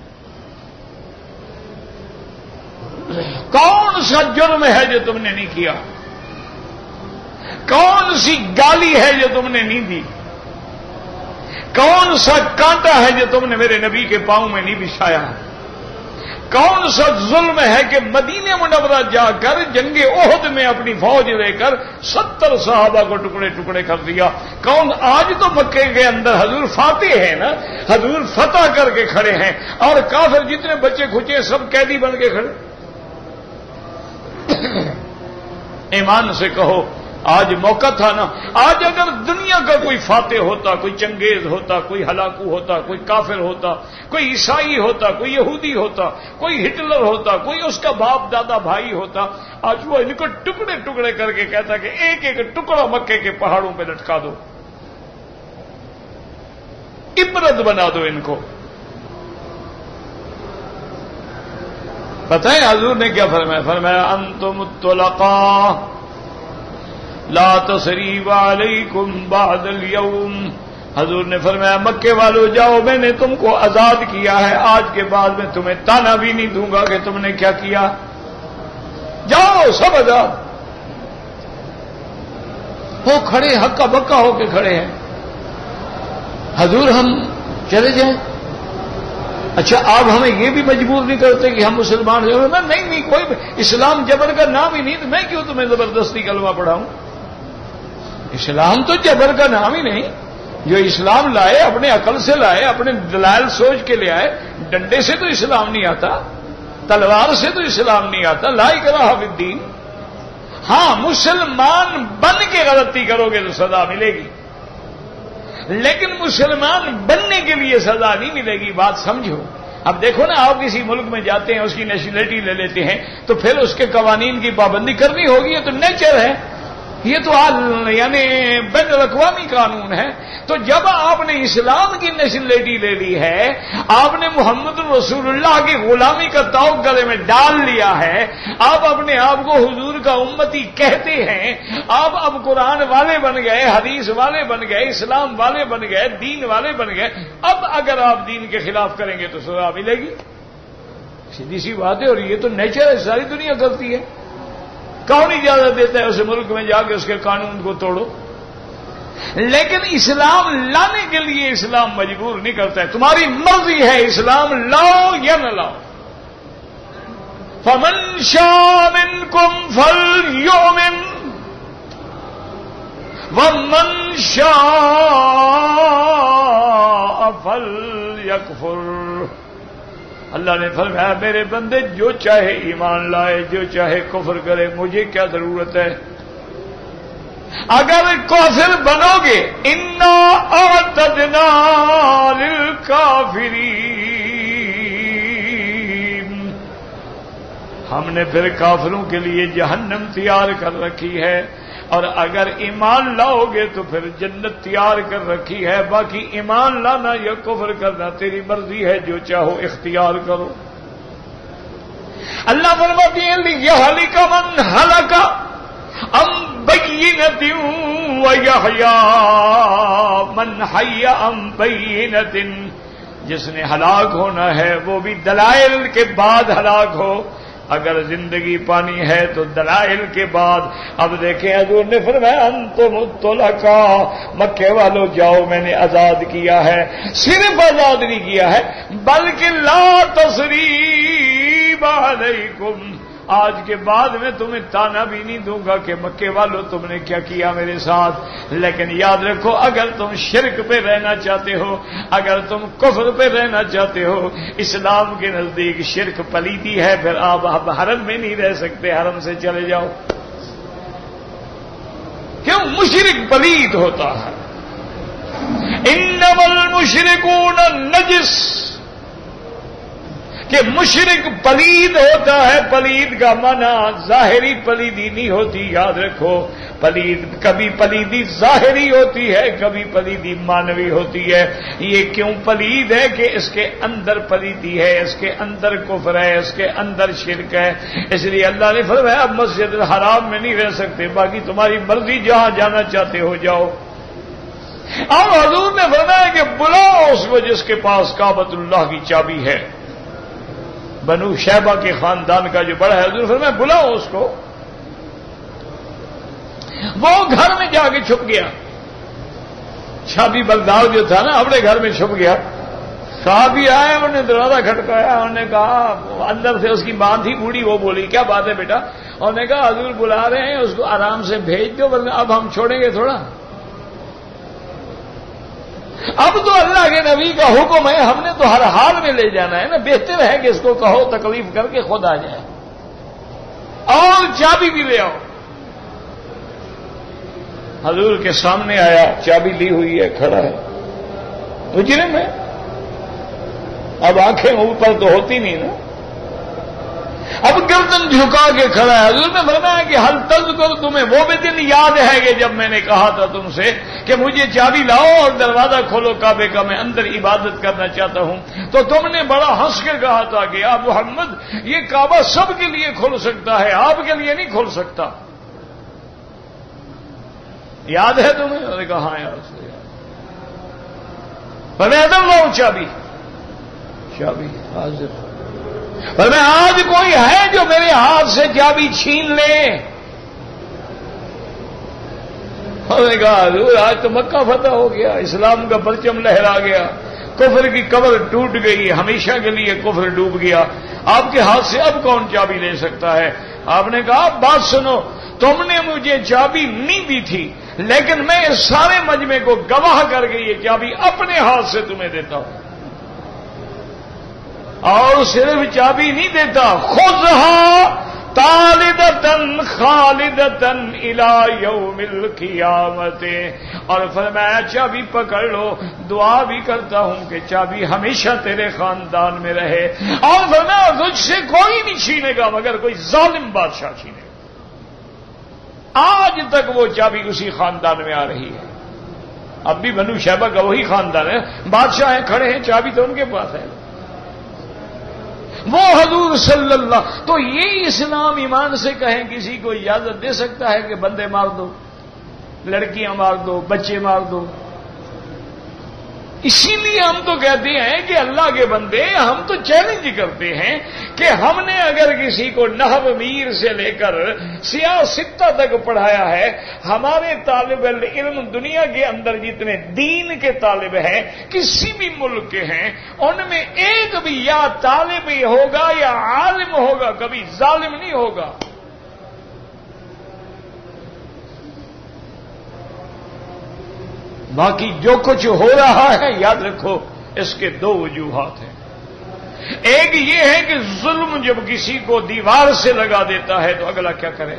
کون سا جرم ہے جو تم نے نہیں کیا؟ کون سی گالی ہے جو تم نے نہیں دی؟ کون سا کانٹا ہے جو تم نے میرے نبی کے پاؤں میں نہیں بچھایا؟ کون سا ظلم ہے کہ مدینہ منورہ جا کر جنگ احد میں اپنی فوج لے کر 70 صحابہ کو ٹکڑے ٹکڑے کر دیا؟ کون؟ آج تو مکے کے اندر حضور فاتح ہے نا، حضور فتح کر کے کھڑے ہیں، اور کافر جتنے بچے کھچے سب قیدی بن کے کھڑے۔ ایمان سے کہو آج موقع تھا نا. آج اگر دنیا کا کوئی فاتح ہوتا, کوئی چنگیز ہوتا, کوئی ہلاکو ہوتا, کوئی کافر ہوتا, کوئی عیسائی ہوتا, کوئی یہودی ہوتا, کوئی ہٹلر ہوتا, کوئی اس کا باپ دادا بھائی ہوتا, آج وہ ان کو ٹکڑے ٹکڑے کر کے کہتا کہ ایک ایک ٹکڑا مکے کے پہاڑوں پہ لٹکا دو, عبرت بنا دو ان کو. پتہ ہے حضور نے کیا فرمایا؟ فرمایا انتم الطلقاء لا تثریب علیکم بعد اليوم. حضور نے فرمایا مکے والو جاؤ, میں نے تم کو آزاد کیا ہے, آج کے بعد میں تمہیں تانا بھی نہیں دوں گا کہ تم نے کیا کیا. جاؤ سب آزاد. وہ کھڑے ہکا بکا ہو کے کھڑے ہیں. حضور ہم چلے جائیں؟ اچھا آپ ہمیں یہ بھی مجبور نہیں کرتے کہ ہم مسلمان ہیں؟ نہیں کوئی اسلام جبر کا نام ہی نہیں, تو میں کیوں تمہیں زبردستی کلمہ پڑھاؤں؟ اسلام تو جبر کا نام ہی نہیں. جو اسلام لائے اپنے عقل سے لائے, اپنے دلائل سوچ کے لے آئے. ڈنڈے سے تو اسلام نہیں آتا, تلوار سے تو اسلام نہیں آتا. لا اکراہ فی الدین. ہاں مسلمان بن کے غلطی کرو گے تو سزا ملے گی, لیکن مسلمان بننے کے لیے سزا نہیں ملے گی. بات سمجھو. اب دیکھو نا, آپ کسی ملک میں جاتے ہیں, اس کی نیشنلٹی لے لیتے ہیں, تو پھر اس کے قوانین کی پابندی کرنی ہوگی. یہ تو نیچر ہے, یہ تو یعنی بین الاقوامی قانون ہے. تو جب آپ نے اسلام کی نیشنلٹی لے لی ہے, آپ نے محمد رسول اللہ کی غلامی کا طوق گلے میں ڈال لیا ہے, آپ اپنے آپ کو حضور کا امتی کہتے ہیں, آپ اب قرآن والے بن گئے, حدیث والے بن گئے, اسلام والے بن گئے, دین والے بن گئے. اب اگر آپ دین کے خلاف کریں گے تو سزا ملے گی. سیدھی سی بات ہے, اور یہ تو نیچر ہے, ساری دنیا کرتی ہے. کون اجازت دیتا ہے اس ملک میں جا کے اس کے قانون کو توڑو؟ لیکن اسلام لانے کے لیے اسلام مجبور نہیں کرتا ہے, تمہاری مرضی ہے اسلام لاؤ یا نہ لاؤ. فمن شاء منکم فلیؤمن ومن شاء فلیکفر. اللہ نے فرمایا میرے بندے جو چاہے ایمان لائے, جو چاہے کفر کرے, مجھے کیا ضرورت ہے. اگر کافر بنو گے, انا اعتدنا للکافرین, ہم نے پھر کافروں کے لیے جہنم تیار کر رکھی ہے. اور اگر ایمان لاؤ گے تو پھر جنت تیار کر رکھی ہے. باقی ایمان لانا یا کفر کرنا تیری مرضی ہے, جو چاہو اختیار کرو. اللہ فرماتے ہیں لیہلک من ہلک عن بینۃ ویحیی من حی عن بینۃ. جس نے ہلاک ہونا ہے وہ بھی دلائل کے بعد ہلاک ہو. اگر زندگی پانی ہے تو دلائل کے بعد. اب دیکھیں حضور نے فرمایا انتم الطلقاء, مکے والو جاؤ, میں نے آزاد کیا ہے. صرف آزاد نہیں کیا ہے بلکہ لا تثریب علیکم, آج کے بعد میں تمہیں تانا بھی نہیں دوں گا کہ مکے والو تم نے کیا کیا میرے ساتھ. لیکن یاد رکھو, اگر تم شرک پہ رہنا چاہتے ہو, اگر تم کفر پہ رہنا چاہتے ہو, اسلام کے نزدیک شرک پلیتی ہے, پھر آپ حرم میں نہیں رہ سکتے, حرم سے چلے جاؤ. کیوں؟ مشرک پلید ہوتا ہے. انما المشرکون نجس, کہ مشرک پلید ہوتا ہے. پلید کا معنی ظاہری پلیدی نہیں ہوتی, یاد رکھو. پلید کبھی پلیدی ظاہری ہوتی ہے, کبھی پلیدی مانوی ہوتی ہے. یہ کیوں پلید ہے کہ اس کے اندر پلیدی ہے, اس کے اندر کفر ہے, اس کے اندر شرک ہے. اس لیے اللہ نے فرمایا اب مسجد الحرام میں نہیں رہ سکتے, باقی تمہاری مرضی, جہاں جانا چاہتے ہو جاؤ. اب حضور نے فرمایا کہ بلاؤ اس کو جس کے پاس کعبۃ اللہ کی چابی ہے. بنو شیبہ کے خاندان کا جو بڑا ہے, حضور فرمایا بلاؤ اس کو. وہ گھر میں جا کے چھپ گیا. شابی بلداؤ جو تھا نا, اپنے گھر میں چھپ گیا. صحابی آئے, انہوں نے دروازہ کھٹکایا, انہوں نے کہا, اندر سے اس کی ماں تھی بوڑھی, وہ بولی کیا بات ہے بیٹا. انہوں نے کہا حضور بلا رہے ہیں, اس کو آرام سے بھیج دو, ورنہ اب ہم چھوڑیں گے تھوڑا. اب تو اللہ کے نبی کا حکم ہے, ہم نے تو ہر حال میں لے جانا ہے نا. بہتر ہے کہ اس کو کہو تکلیف کر کے خود آ جائے, اور چابی بھی لے آؤ. حضور کے سامنے آیا، چابی لی ہوئی ہے، کھڑا ہے، مجرم ہے. اب آنکھیں اوپر تو ہوتی نہیں نا، اب گردن جھکا کے کھڑا ہے. حضور نے فرمایا کہ حل تذکر، تمہیں وہ بھی دن یاد ہے کہ جب میں نے کہا تھا تم سے کہ مجھے چابی لاؤ اور دروازہ کھولو کعبے کا، میں اندر عبادت کرنا چاہتا ہوں. تو تم نے بڑا ہنس کے کہا تھا کہ یا محمد یہ کعبہ سب کے لیے کھل سکتا ہے، آپ کے لیے نہیں کھل سکتا. یاد ہے تمہیں؟ انہوں نے کہا ہاں یاد سے. ادم لاؤ چابی، چابی حاضر. پر میں آج کوئی ہے جو میرے ہاتھ سے چابی چھین لے؟ انہوں نے کہا حضور آج تو مکہ فتح ہو گیا، اسلام کا پرچم لہرا گیا، کفر کی قبر ٹوٹ گئی، ہمیشہ کے لیے کفر ڈوب گیا، آپ کے ہاتھ سے اب کون چابی لے سکتا ہے؟ آپ نے کہا بات سنو، تم نے مجھے چابی نہیں دی تھی، لیکن میں اس سارے مجمع کو گواہ کر کے یہ چابی اپنے ہاتھ سے تمہیں دیتا ہوں. اور صرف چابی نہیں دیتا، خذھا طالدتن خالدتن الی یوم القیامت، اور فرمایا چابی پکڑ لو، دعا بھی کرتا ہوں کہ چابی ہمیشہ تیرے خاندان میں رہے. اور فرمایا تجھ سے کوئی نہیں چھینے گا مگر کوئی ظالم بادشاہ چھینے گا. آج تک وہ چابی اسی خاندان میں آ رہی ہے. اب بھی بنو شیبہ کا وہی خاندان ہے، بادشاہ ہیں کھڑے ہیں، چابی تو ان کے پاس ہے. وہ حضور صلی اللہ. تو یہ اسلام ایمان سے کہیں کسی کو اجازت دے سکتا ہے کہ بندے مار دو، لڑکیاں مار دو، بچے مار دو؟ اسی لیے ہم تو کہتے ہیں کہ اللہ کے بندے، ہم تو چیلنج کرتے ہیں کہ ہم نے اگر کسی کو نحو میر سے لے کر سیاستہ تک پڑھایا ہے، ہمارے طالب علم دنیا کے اندر جتنے دین کے طالب ہیں کسی بھی ملک کے ہیں، ان میں ایک بھی یا طالب ہوگا یا عالم ہوگا، کبھی ظالم نہیں ہوگا. باقی جو کچھ ہو رہا ہے یاد رکھو اس کے دو وجوہات ہیں. ایک یہ ہے کہ ظلم جب کسی کو دیوار سے لگا دیتا ہے تو اگلا کیا کرے؟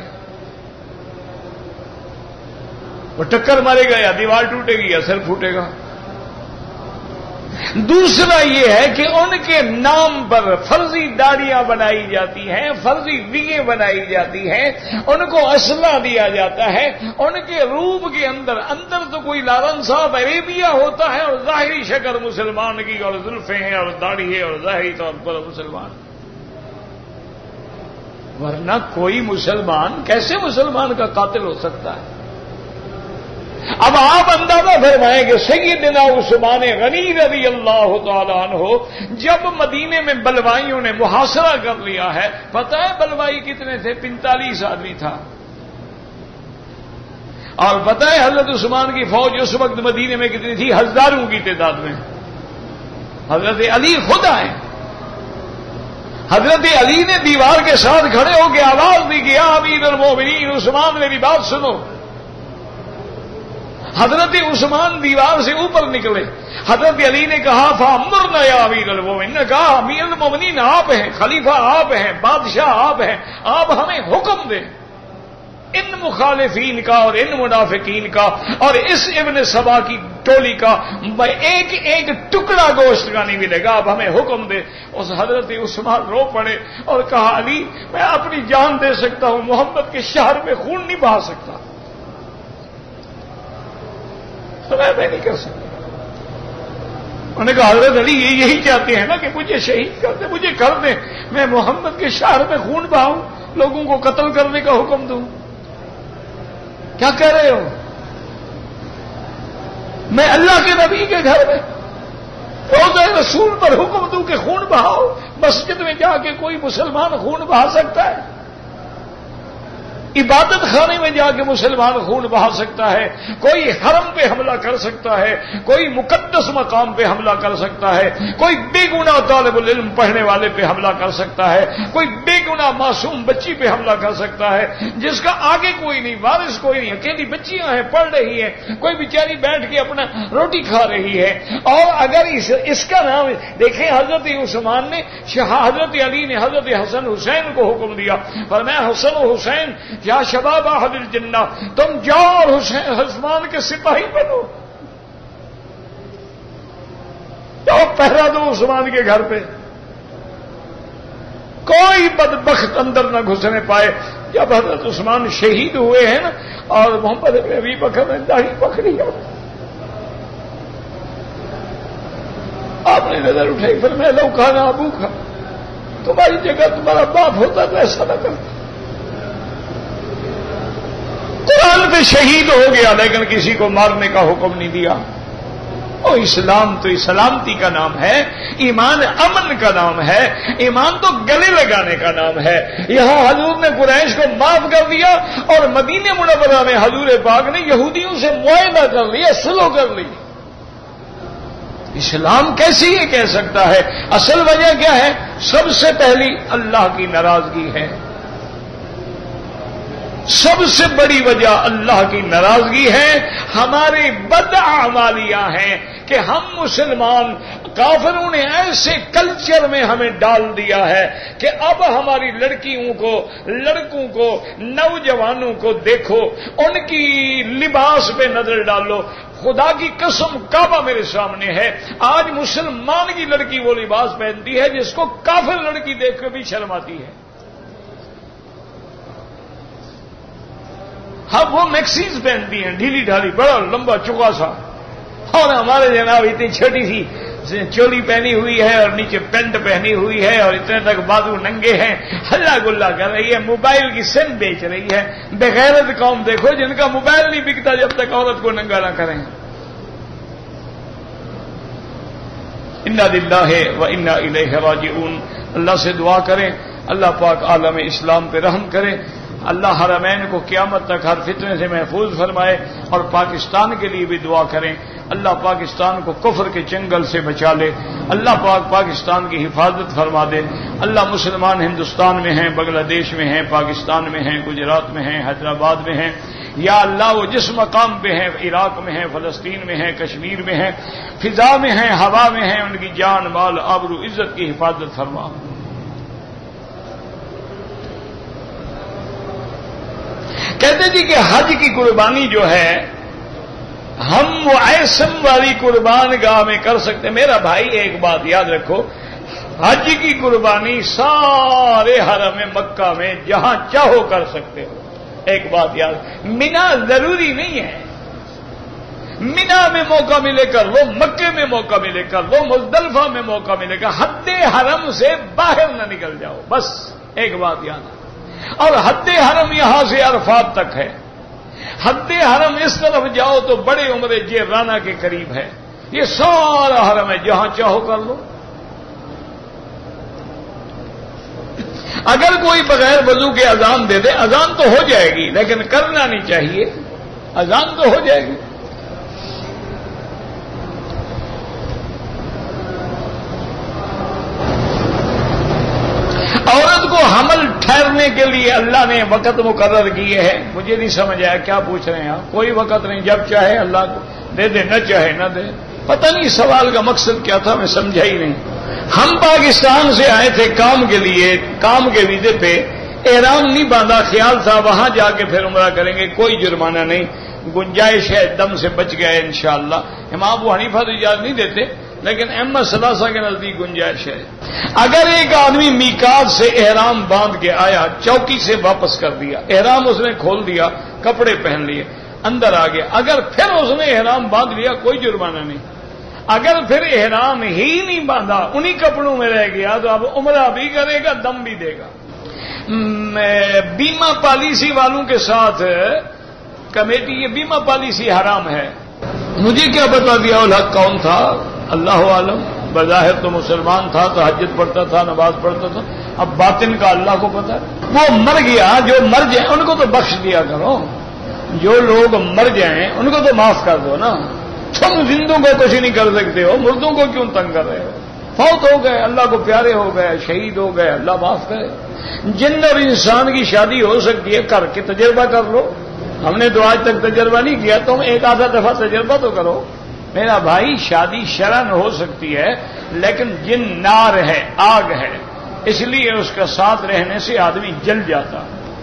وہ ٹکر مارے گا یا دیوار ٹوٹے گی یا سر پھوٹے گا. دوسرا یہ ہے کہ ان کے نام پر فرضی داڑیاں بنائی جاتی ہیں، فرضی ویگیں بنائی جاتی ہیں، ان کو اسلحہ دیا جاتا ہے، ان کے روپ کے اندر تو کوئی لارن صاحب عربیہ ہوتا ہے اور ظاہری شکل مسلمان کی، اور زلفیں ہیں اور داڑھی ہے اور ظاہری طور پر مسلمان. ورنہ کوئی مسلمان کیسے مسلمان کا قاتل ہو سکتا ہے؟ اب آپ اندازہ فرمائیں کہ سیدنا عثمان غنی رضی اللہ تعالیٰ عنہ جب مدینے میں بلوائیوں نے محاصرہ کر لیا ہے، پتہ ہے بلوائی کتنے تھے؟ 45 آدمی تھا. اور پتہ ہے حضرت عثمان کی فوج اس وقت مدینے میں کتنی تھی؟ ہزاروں کی تعداد میں. حضرت علی خود آئے. حضرت علی نے دیوار کے ساتھ کھڑے ہو کے آواز دی کہ یا امیر المومنین عثمان میری بات سنو. حضرت عثمان دیوار سے اوپر نکلے. حضرت علی نے کہا فامرنا یا امیر المومنین، نے کہا امیر المومنین آپ ہیں، خلیفہ آپ ہیں، بادشاہ آپ ہیں، آپ ہمیں حکم دیں ان مخالفین کا اور ان منافقین کا اور اس ابن سبا کی ٹولی کا ایک ایک ٹکڑا گوشت کا نہیں ملے گا، آپ ہمیں حکم دیں. اس حضرت عثمان رو پڑے اور کہا علی میں اپنی جان دے سکتا ہوں، محمد کے شہر میں خون نہیں بہا سکتا، میں نہیں کر سکتا. انہوں نے کہا حضرت علی یہی چاہتے ہیں نا کہ مجھے شہید کر دیں، مجھے کر دیں، میں محمد کے شہر میں خون بہاؤں، لوگوں کو قتل کرنے کا حکم دوں. کیا کہہ رہے ہو؟ میں اللہ کے نبی کے گھر میں روضہ رسول پر حکم دوں کہ خون بہاؤ؟ مسجد میں جا کے کوئی مسلمان خون بہا سکتا ہے؟ عبادت خانے میں جا کے مسلمان خون بہا سکتا ہے؟ کوئی حرم پہ حملہ کر سکتا ہے، کوئی مقدس مقام پہ حملہ کر سکتا ہے، کوئی بے گناہ طالب العلم پڑھنے والے پہ حملہ کر سکتا ہے، کوئی بے گناہ معصوم بچی پہ حملہ کر سکتا ہے جس کا آگے کوئی نہیں، وارث کوئی نہیں، اکیلی بچیاں ہیں پڑھ رہی ہیں، کوئی بیچاری بیٹھ کے اپنا روٹی کھا رہی ہے. اور اگر اس کا نام دیکھیں، حضرت عثمان نے حضرت علی نے حضرت حسن حسین کو حکم دیا، فرمایا حسن و حسین یا شباب اہل الجنہ، تم جاؤ اور عثمان کے سپاہی بنو، جاؤ پہرا دو عثمان کے گھر پہ، کوئی بدبخت اندر نہ گھسنے پائے۔ جب حضرت عثمان شہید ہوئے ہیں نا اور محمد بن ابی بکر نے داڑھی پکڑی ہے، آپ نے نظر اٹھائی، پھر میں لو کھانا ابو کھا، تمہاری جگہ تمہارا باپ ہوتا تو ایسا نہ کرتا۔ قرآن پہ شہید ہو گیا لیکن کسی کو مارنے کا حکم نہیں دیا۔ اور اسلام تو سلامتی کا نام ہے، ایمان امن کا نام ہے، ایمان تو گلے لگانے کا نام ہے۔ یہاں حضور نے قریش کو معاف کر دیا اور مدینہ منورہ میں حضور پاک نے یہودیوں سے معاہدہ کر لیا، صلح کر لی۔ اسلام کیسے یہ کہہ سکتا ہے؟ اصل وجہ کیا ہے؟ سب سے پہلی اللہ کی ناراضگی ہے، سب سے بڑی وجہ اللہ کی ناراضگی ہے، ہماری بدعمالیاں ہیں کہ ہم مسلمان کافروں نے ایسے کلچر میں ہمیں ڈال دیا ہے کہ اب ہماری لڑکیوں کو، لڑکوں کو، نوجوانوں کو دیکھو، ان کی لباس پہ نظر ڈالو۔ خدا کی قسم کعبہ میرے سامنے ہے، آج مسلمان کی لڑکی وہ لباس پہنتی ہے جس کو کافر لڑکی دیکھ کے بھی شرم آتی ہے۔ اب وہ میکسیز پہنتی ہیں ڈھیلی ڈھالی، بڑا لمبا چکا سا، اور ہمارے جناب اتنی چھوٹی سی چولی پہنی ہوئی ہے اور نیچے پینٹ پہنی ہوئی ہے اور اتنے تک بازو ننگے ہیں، ہلا گلا کر رہی ہے، موبائل کی سم بیچ رہی ہے۔ بغیرت قوم دیکھو جن کا موبائل نہیں بکتا جب تک عورت کو ننگا نہ کریں۔ انا للہ و انا الیہ راجعون۔ اللہ سے دعا کریں اللہ پاک عالم اسلام پہ رحم کرے، اللہ حرمین کو قیامت تک ہر فتنے سے محفوظ فرمائے، اور پاکستان کے لیے بھی دعا کریں اللہ پاکستان کو کفر کے چنگل سے بچا لے، اللہ پاک پاکستان کی حفاظت فرما دے۔ اللہ مسلمان ہندوستان میں ہیں، بنگلہ دیش میں ہیں، پاکستان میں ہیں، گجرات میں ہیں، حیدرآباد میں ہیں، یا اللہ وہ جس مقام پہ ہیں، عراق میں ہیں، فلسطین میں ہیں، کشمیر میں ہیں، فضا میں ہیں، ہوا میں ہیں، ان کی جان مال آبرو عزت کی حفاظت فرما۔ کہتے جی کہ حج کی قربانی جو ہے ہم وہ ایسم والی قربان گاہ میں کر سکتے۔ میرا بھائی ایک بات یاد رکھو، حج کی قربانی سارے حرم مکہ میں جہاں چاہو کر سکتے ہو۔ ایک بات یاد، مینا ضروری نہیں ہے، مینا میں موقع ملے کر لو، مکے میں موقع ملے کر لو، مزدلفہ میں موقع ملے کر، حد حرم سے باہر نہ نکل جاؤ، بس ایک بات یاد ہے۔ اور حد حرم یہاں سے عرفات تک ہے، حد حرم اس طرف جاؤ تو بڑے عمر جیرانہ کے قریب ہے، یہ سارا حرم ہے، جہاں چاہو کر لو۔ اگر کوئی بغیر وضو کے اذان دے دے، اذان تو ہو جائے گی لیکن کرنا نہیں چاہیے، اذان تو ہو جائے گی۔ عورت کو حمل ٹھہرنے کے لیے اللہ نے وقت مقرر کیے ہیں، مجھے نہیں سمجھ آیا کیا پوچھ رہے ہیں آپ؟ کوئی وقت نہیں، جب چاہے اللہ کو دے دے، نہ چاہے نہ دے۔ پتہ نہیں سوال کا مقصد کیا تھا، میں سمجھا ہی نہیں۔ ہم پاکستان سے آئے تھے کام کے لیے، کام کے ویزے پہ، احرام نہیں باندھا، خیال تھا وہاں جا کے پھر عمرہ کریں گے، کوئی جرمانہ نہیں، گنجائش ہے، دم سے بچ گئے انشاءاللہ۔ امام ابو حنیفہ تو اجازت نہیں دیتے لیکن ائمہ ثلاثہ کے نزدیک گنجائش ہے۔ اگر ایک آدمی میقات سے احرام باندھ کے آیا، چوکی سے واپس کر دیا، احرام اس نے کھول دیا، کپڑے پہن لیے، اندر آ گیا، اگر پھر اس نے احرام باندھ لیا کوئی جرمانہ نہیں۔ اگر پھر احرام ہی نہیں باندھا، انہی کپڑوں میں رہ گیا، تو اب عمرہ بھی کرے گا، دم بھی دے گا۔ بیمہ پالیسی والوں کے ساتھ کمیٹی، یہ بیمہ پالیسی حرام ہے۔ مجھے کیا بتا دیا الحق کون تھا، اللہ عالم، بظاہر تو مسلمان تھا، تہجد پڑھتا تھا، نماز پڑھتا تھا، اب باطن کا اللہ کو پتا ہے۔ وہ مر گیا، جو مر جائیں ان کو تو بخش دیا کرو، جو لوگ مر جائیں ان کو تو معاف کر دو نا۔ تم زندوں کو کچھ نہیں کر سکتے ہو، مردوں کو کیوں تنگ کر رہے ہو؟ فوت ہو گئے، اللہ کو پیارے ہو گئے، شہید ہو گئے، اللہ معاف کرے۔ جن اور انسان کی شادی ہو سکتی ہے، کر کے تجربہ کر لو۔ ہم نے تو آج تک تجربہ نہیں کیا، تم ایک آدھا دفعہ تجربہ تو کرو۔ میرا بھائی شادی شرعن ہو سکتی ہے لیکن جن نار ہے، آگ ہے، اس لیے اس کا ساتھ رہنے سے آدمی جل جاتا۔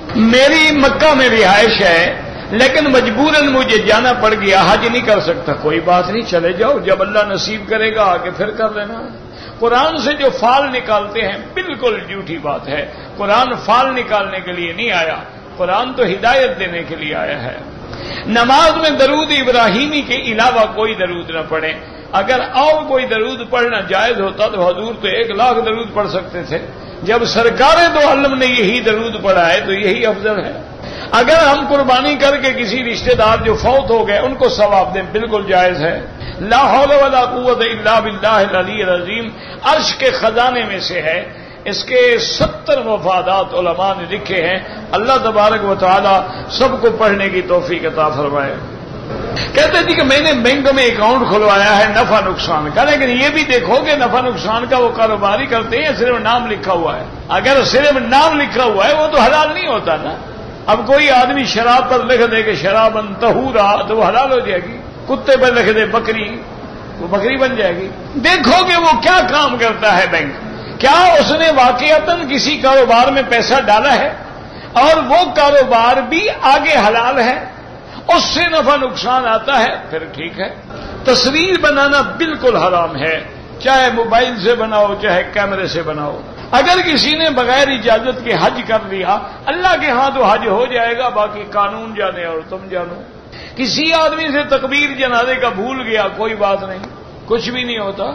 میری مکہ میں رہائش ہے لیکن مجبوراً مجھے جانا پڑ گیا، حج نہیں کر سکتا، کوئی بات نہیں، چلے جاؤ، جب اللہ نصیب کرے گا آگے پھر کر لینا۔ قرآن سے جو فال نکالتے ہیں بالکل جھوٹی بات ہے، قرآن فال نکالنے کے لیے نہیں آیا، قرآن تو ہدایت دینے کے لیے آیا ہے۔ نماز میں درود ابراہیمی کے علاوہ کوئی درود نہ پڑھیں، اگر اور کوئی درود پڑھنا جائز ہوتا تو حضور تو 1,00,000 درود پڑھ سکتے تھے، جب سرکار دو عالم نے یہی درود پڑھا ہے تو یہی افضل ہے۔ اگر ہم قربانی کر کے کسی رشتہ دار جو فوت ہو گئے ان کو ثواب دیں، بالکل جائز ہے۔ لا حول ولا قوت الا باللہ العلی العظیم عرش کے خزانے میں سے ہے، اس کے 70 مفادات علماء نے لکھے ہیں، اللہ تبارک و تعالی سب کو پڑھنے کی توفیق عطا فرمائے۔ کہتے تھے کہ میں نے بینک میں اکاؤنٹ کھلوایا ہے نفع نقصان کا، لیکن یہ بھی دیکھو کہ نفع نقصان کا وہ کاروباری کرتے ہیں، صرف نام لکھا ہوا ہے۔ اگر صرف نام لکھا ہوا ہے وہ تو حلال نہیں ہوتا نا۔ اب کوئی آدمی شراب پر لکھ دے کہ شرابن طہورا تو وہ حلال ہو جائے گی، کتے پر لکھ دے بکری، وہ بکری بن جائے گی۔ دیکھو کہ وہ کیا کام کرتا ہے بینک، کیا اس نے واقعتاً کسی کاروبار میں پیسہ ڈالا ہے اور وہ کاروبار بھی آگے حلال ہے، اس سے نفع نقصان آتا ہے، پھر ٹھیک ہے۔ تصویر بنانا بالکل حرام ہے، چاہے موبائل سے بناؤ چاہے کیمرے سے بناؤ۔ اگر کسی نے بغیر اجازت کے حج کر لیا، اللہ کے ہاں تو حج ہو جائے گا، باقی قانون جانے اور تم جانو۔ کسی آدمی سے تکبیر جنازے کا بھول گیا، کوئی بات نہیں، کچھ بھی نہیں ہوتا۔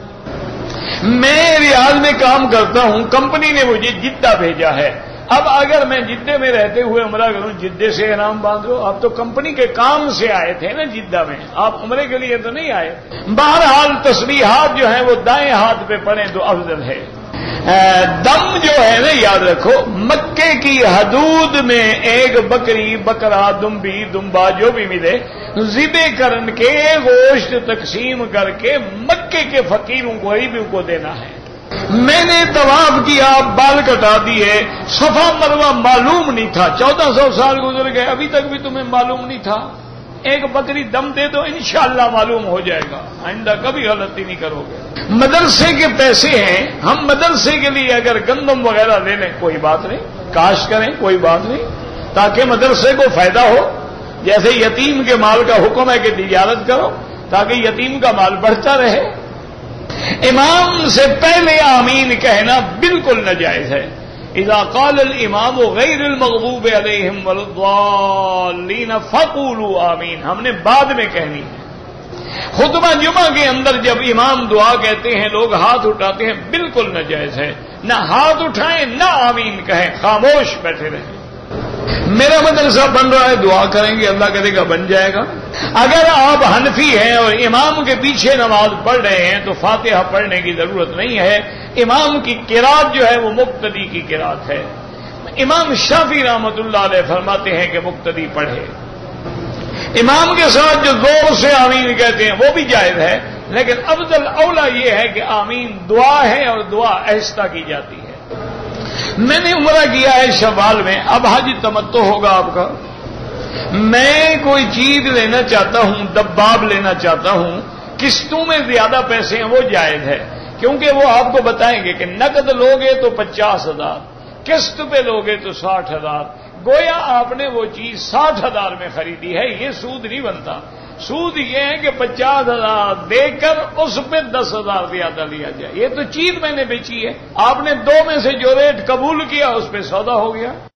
میں ریاض میں کام کرتا ہوں، کمپنی نے مجھے جدہ بھیجا ہے، اب اگر میں جدے میں رہتے ہوئے عمرہ کروں، جدے سے احرام باندھو، آپ تو کمپنی کے کام سے آئے تھے نا جدہ میں، آپ عمرے کے لیے تو نہیں آئے۔ بہرحال تسبیحات جو ہیں وہ دائیں ہاتھ پہ پڑھیں تو افضل ہے۔ دم جو ہے نا یاد رکھو، مکے کی حدود میں ایک بکری، بکرا، دمبی، دمبا جو بھی ملے، ذبح کرن کے گوشت تقسیم کر کے مکے کے فقیروں کو غریبوں کو دینا ہے۔ میں نے طواف کیا، بال کٹا دیے، صفا مروہ معلوم نہیں تھا، 1400 سال گزر گئے ابھی تک بھی تمہیں معلوم نہیں تھا۔ ایک بکری دم دے دو انشاءاللہ معلوم ہو جائے گا، آئندہ کبھی غلطی نہیں کرو گے۔ مدرسے کے پیسے ہیں، ہم مدرسے کے لیے اگر گندم وغیرہ لے لیں کوئی بات نہیں، کاشت کریں کوئی بات نہیں، تاکہ مدرسے کو فائدہ ہو۔ جیسے یتیم کے مال کا حکم ہے کہ تجارت کرو تاکہ یتیم کا مال بڑھتا رہے۔ امام سے پہلے آمین کہنا بالکل ناجائز ہے۔ اذا قال الامام غیر المغضوب علیہم ولا الضالین فقولوا آمین، ہم نے بعد میں کہنی ہے۔ خطبہ جمعہ کے اندر جب امام دعا کہتے ہیں لوگ ہاتھ اٹھاتے ہیں، بالکل ناجائز ہے، نہ ہاتھ اٹھائیں نہ آمین کہیں، خاموش بیٹھے رہیں۔ میرا مدرسہ بن رہا ہے، دعا کریں گے اللہ کرے گا بن جائے گا۔ اگر آپ حنفی ہیں اور امام کے پیچھے نماز پڑھ رہے ہیں تو فاتحہ پڑھنے کی ضرورت نہیں ہے، امام کی قرات جو ہے وہ مقتدی کی قرات ہے۔ امام شافعی رحمۃ اللہ علیہ فرماتے ہیں کہ مقتدی پڑھے، امام کے ساتھ جو زور سے آمین کہتے ہیں وہ بھی جائز ہے، لیکن افضل اولا یہ ہے کہ آمین دعا ہے اور دعا آہستہ کی جاتی ہے۔ میں نے عمرہ کیا ہے شوال میں، اب حج تمتع ہوگا آپ کا۔ میں کوئی چیز لینا چاہتا ہوں، دباب لینا چاہتا ہوں، قسطوں میں زیادہ پیسے ہیں وہ جائز ہے، کیونکہ وہ آپ کو بتائیں گے کہ نقد لوگے تو 50,000، قسط پہ لوگے تو 60,000، گویا آپ نے وہ چیز 60,000 میں خریدی ہے، یہ سود نہیں بنتا۔ سود یہ ہے کہ 50,000 دے کر اس پہ 10,000 زیادہ لیا جائے، یہ تو چیز میں نے بیچی ہے، آپ نے دو میں سے جو ریٹ قبول کیا اس پہ سودا ہو گیا۔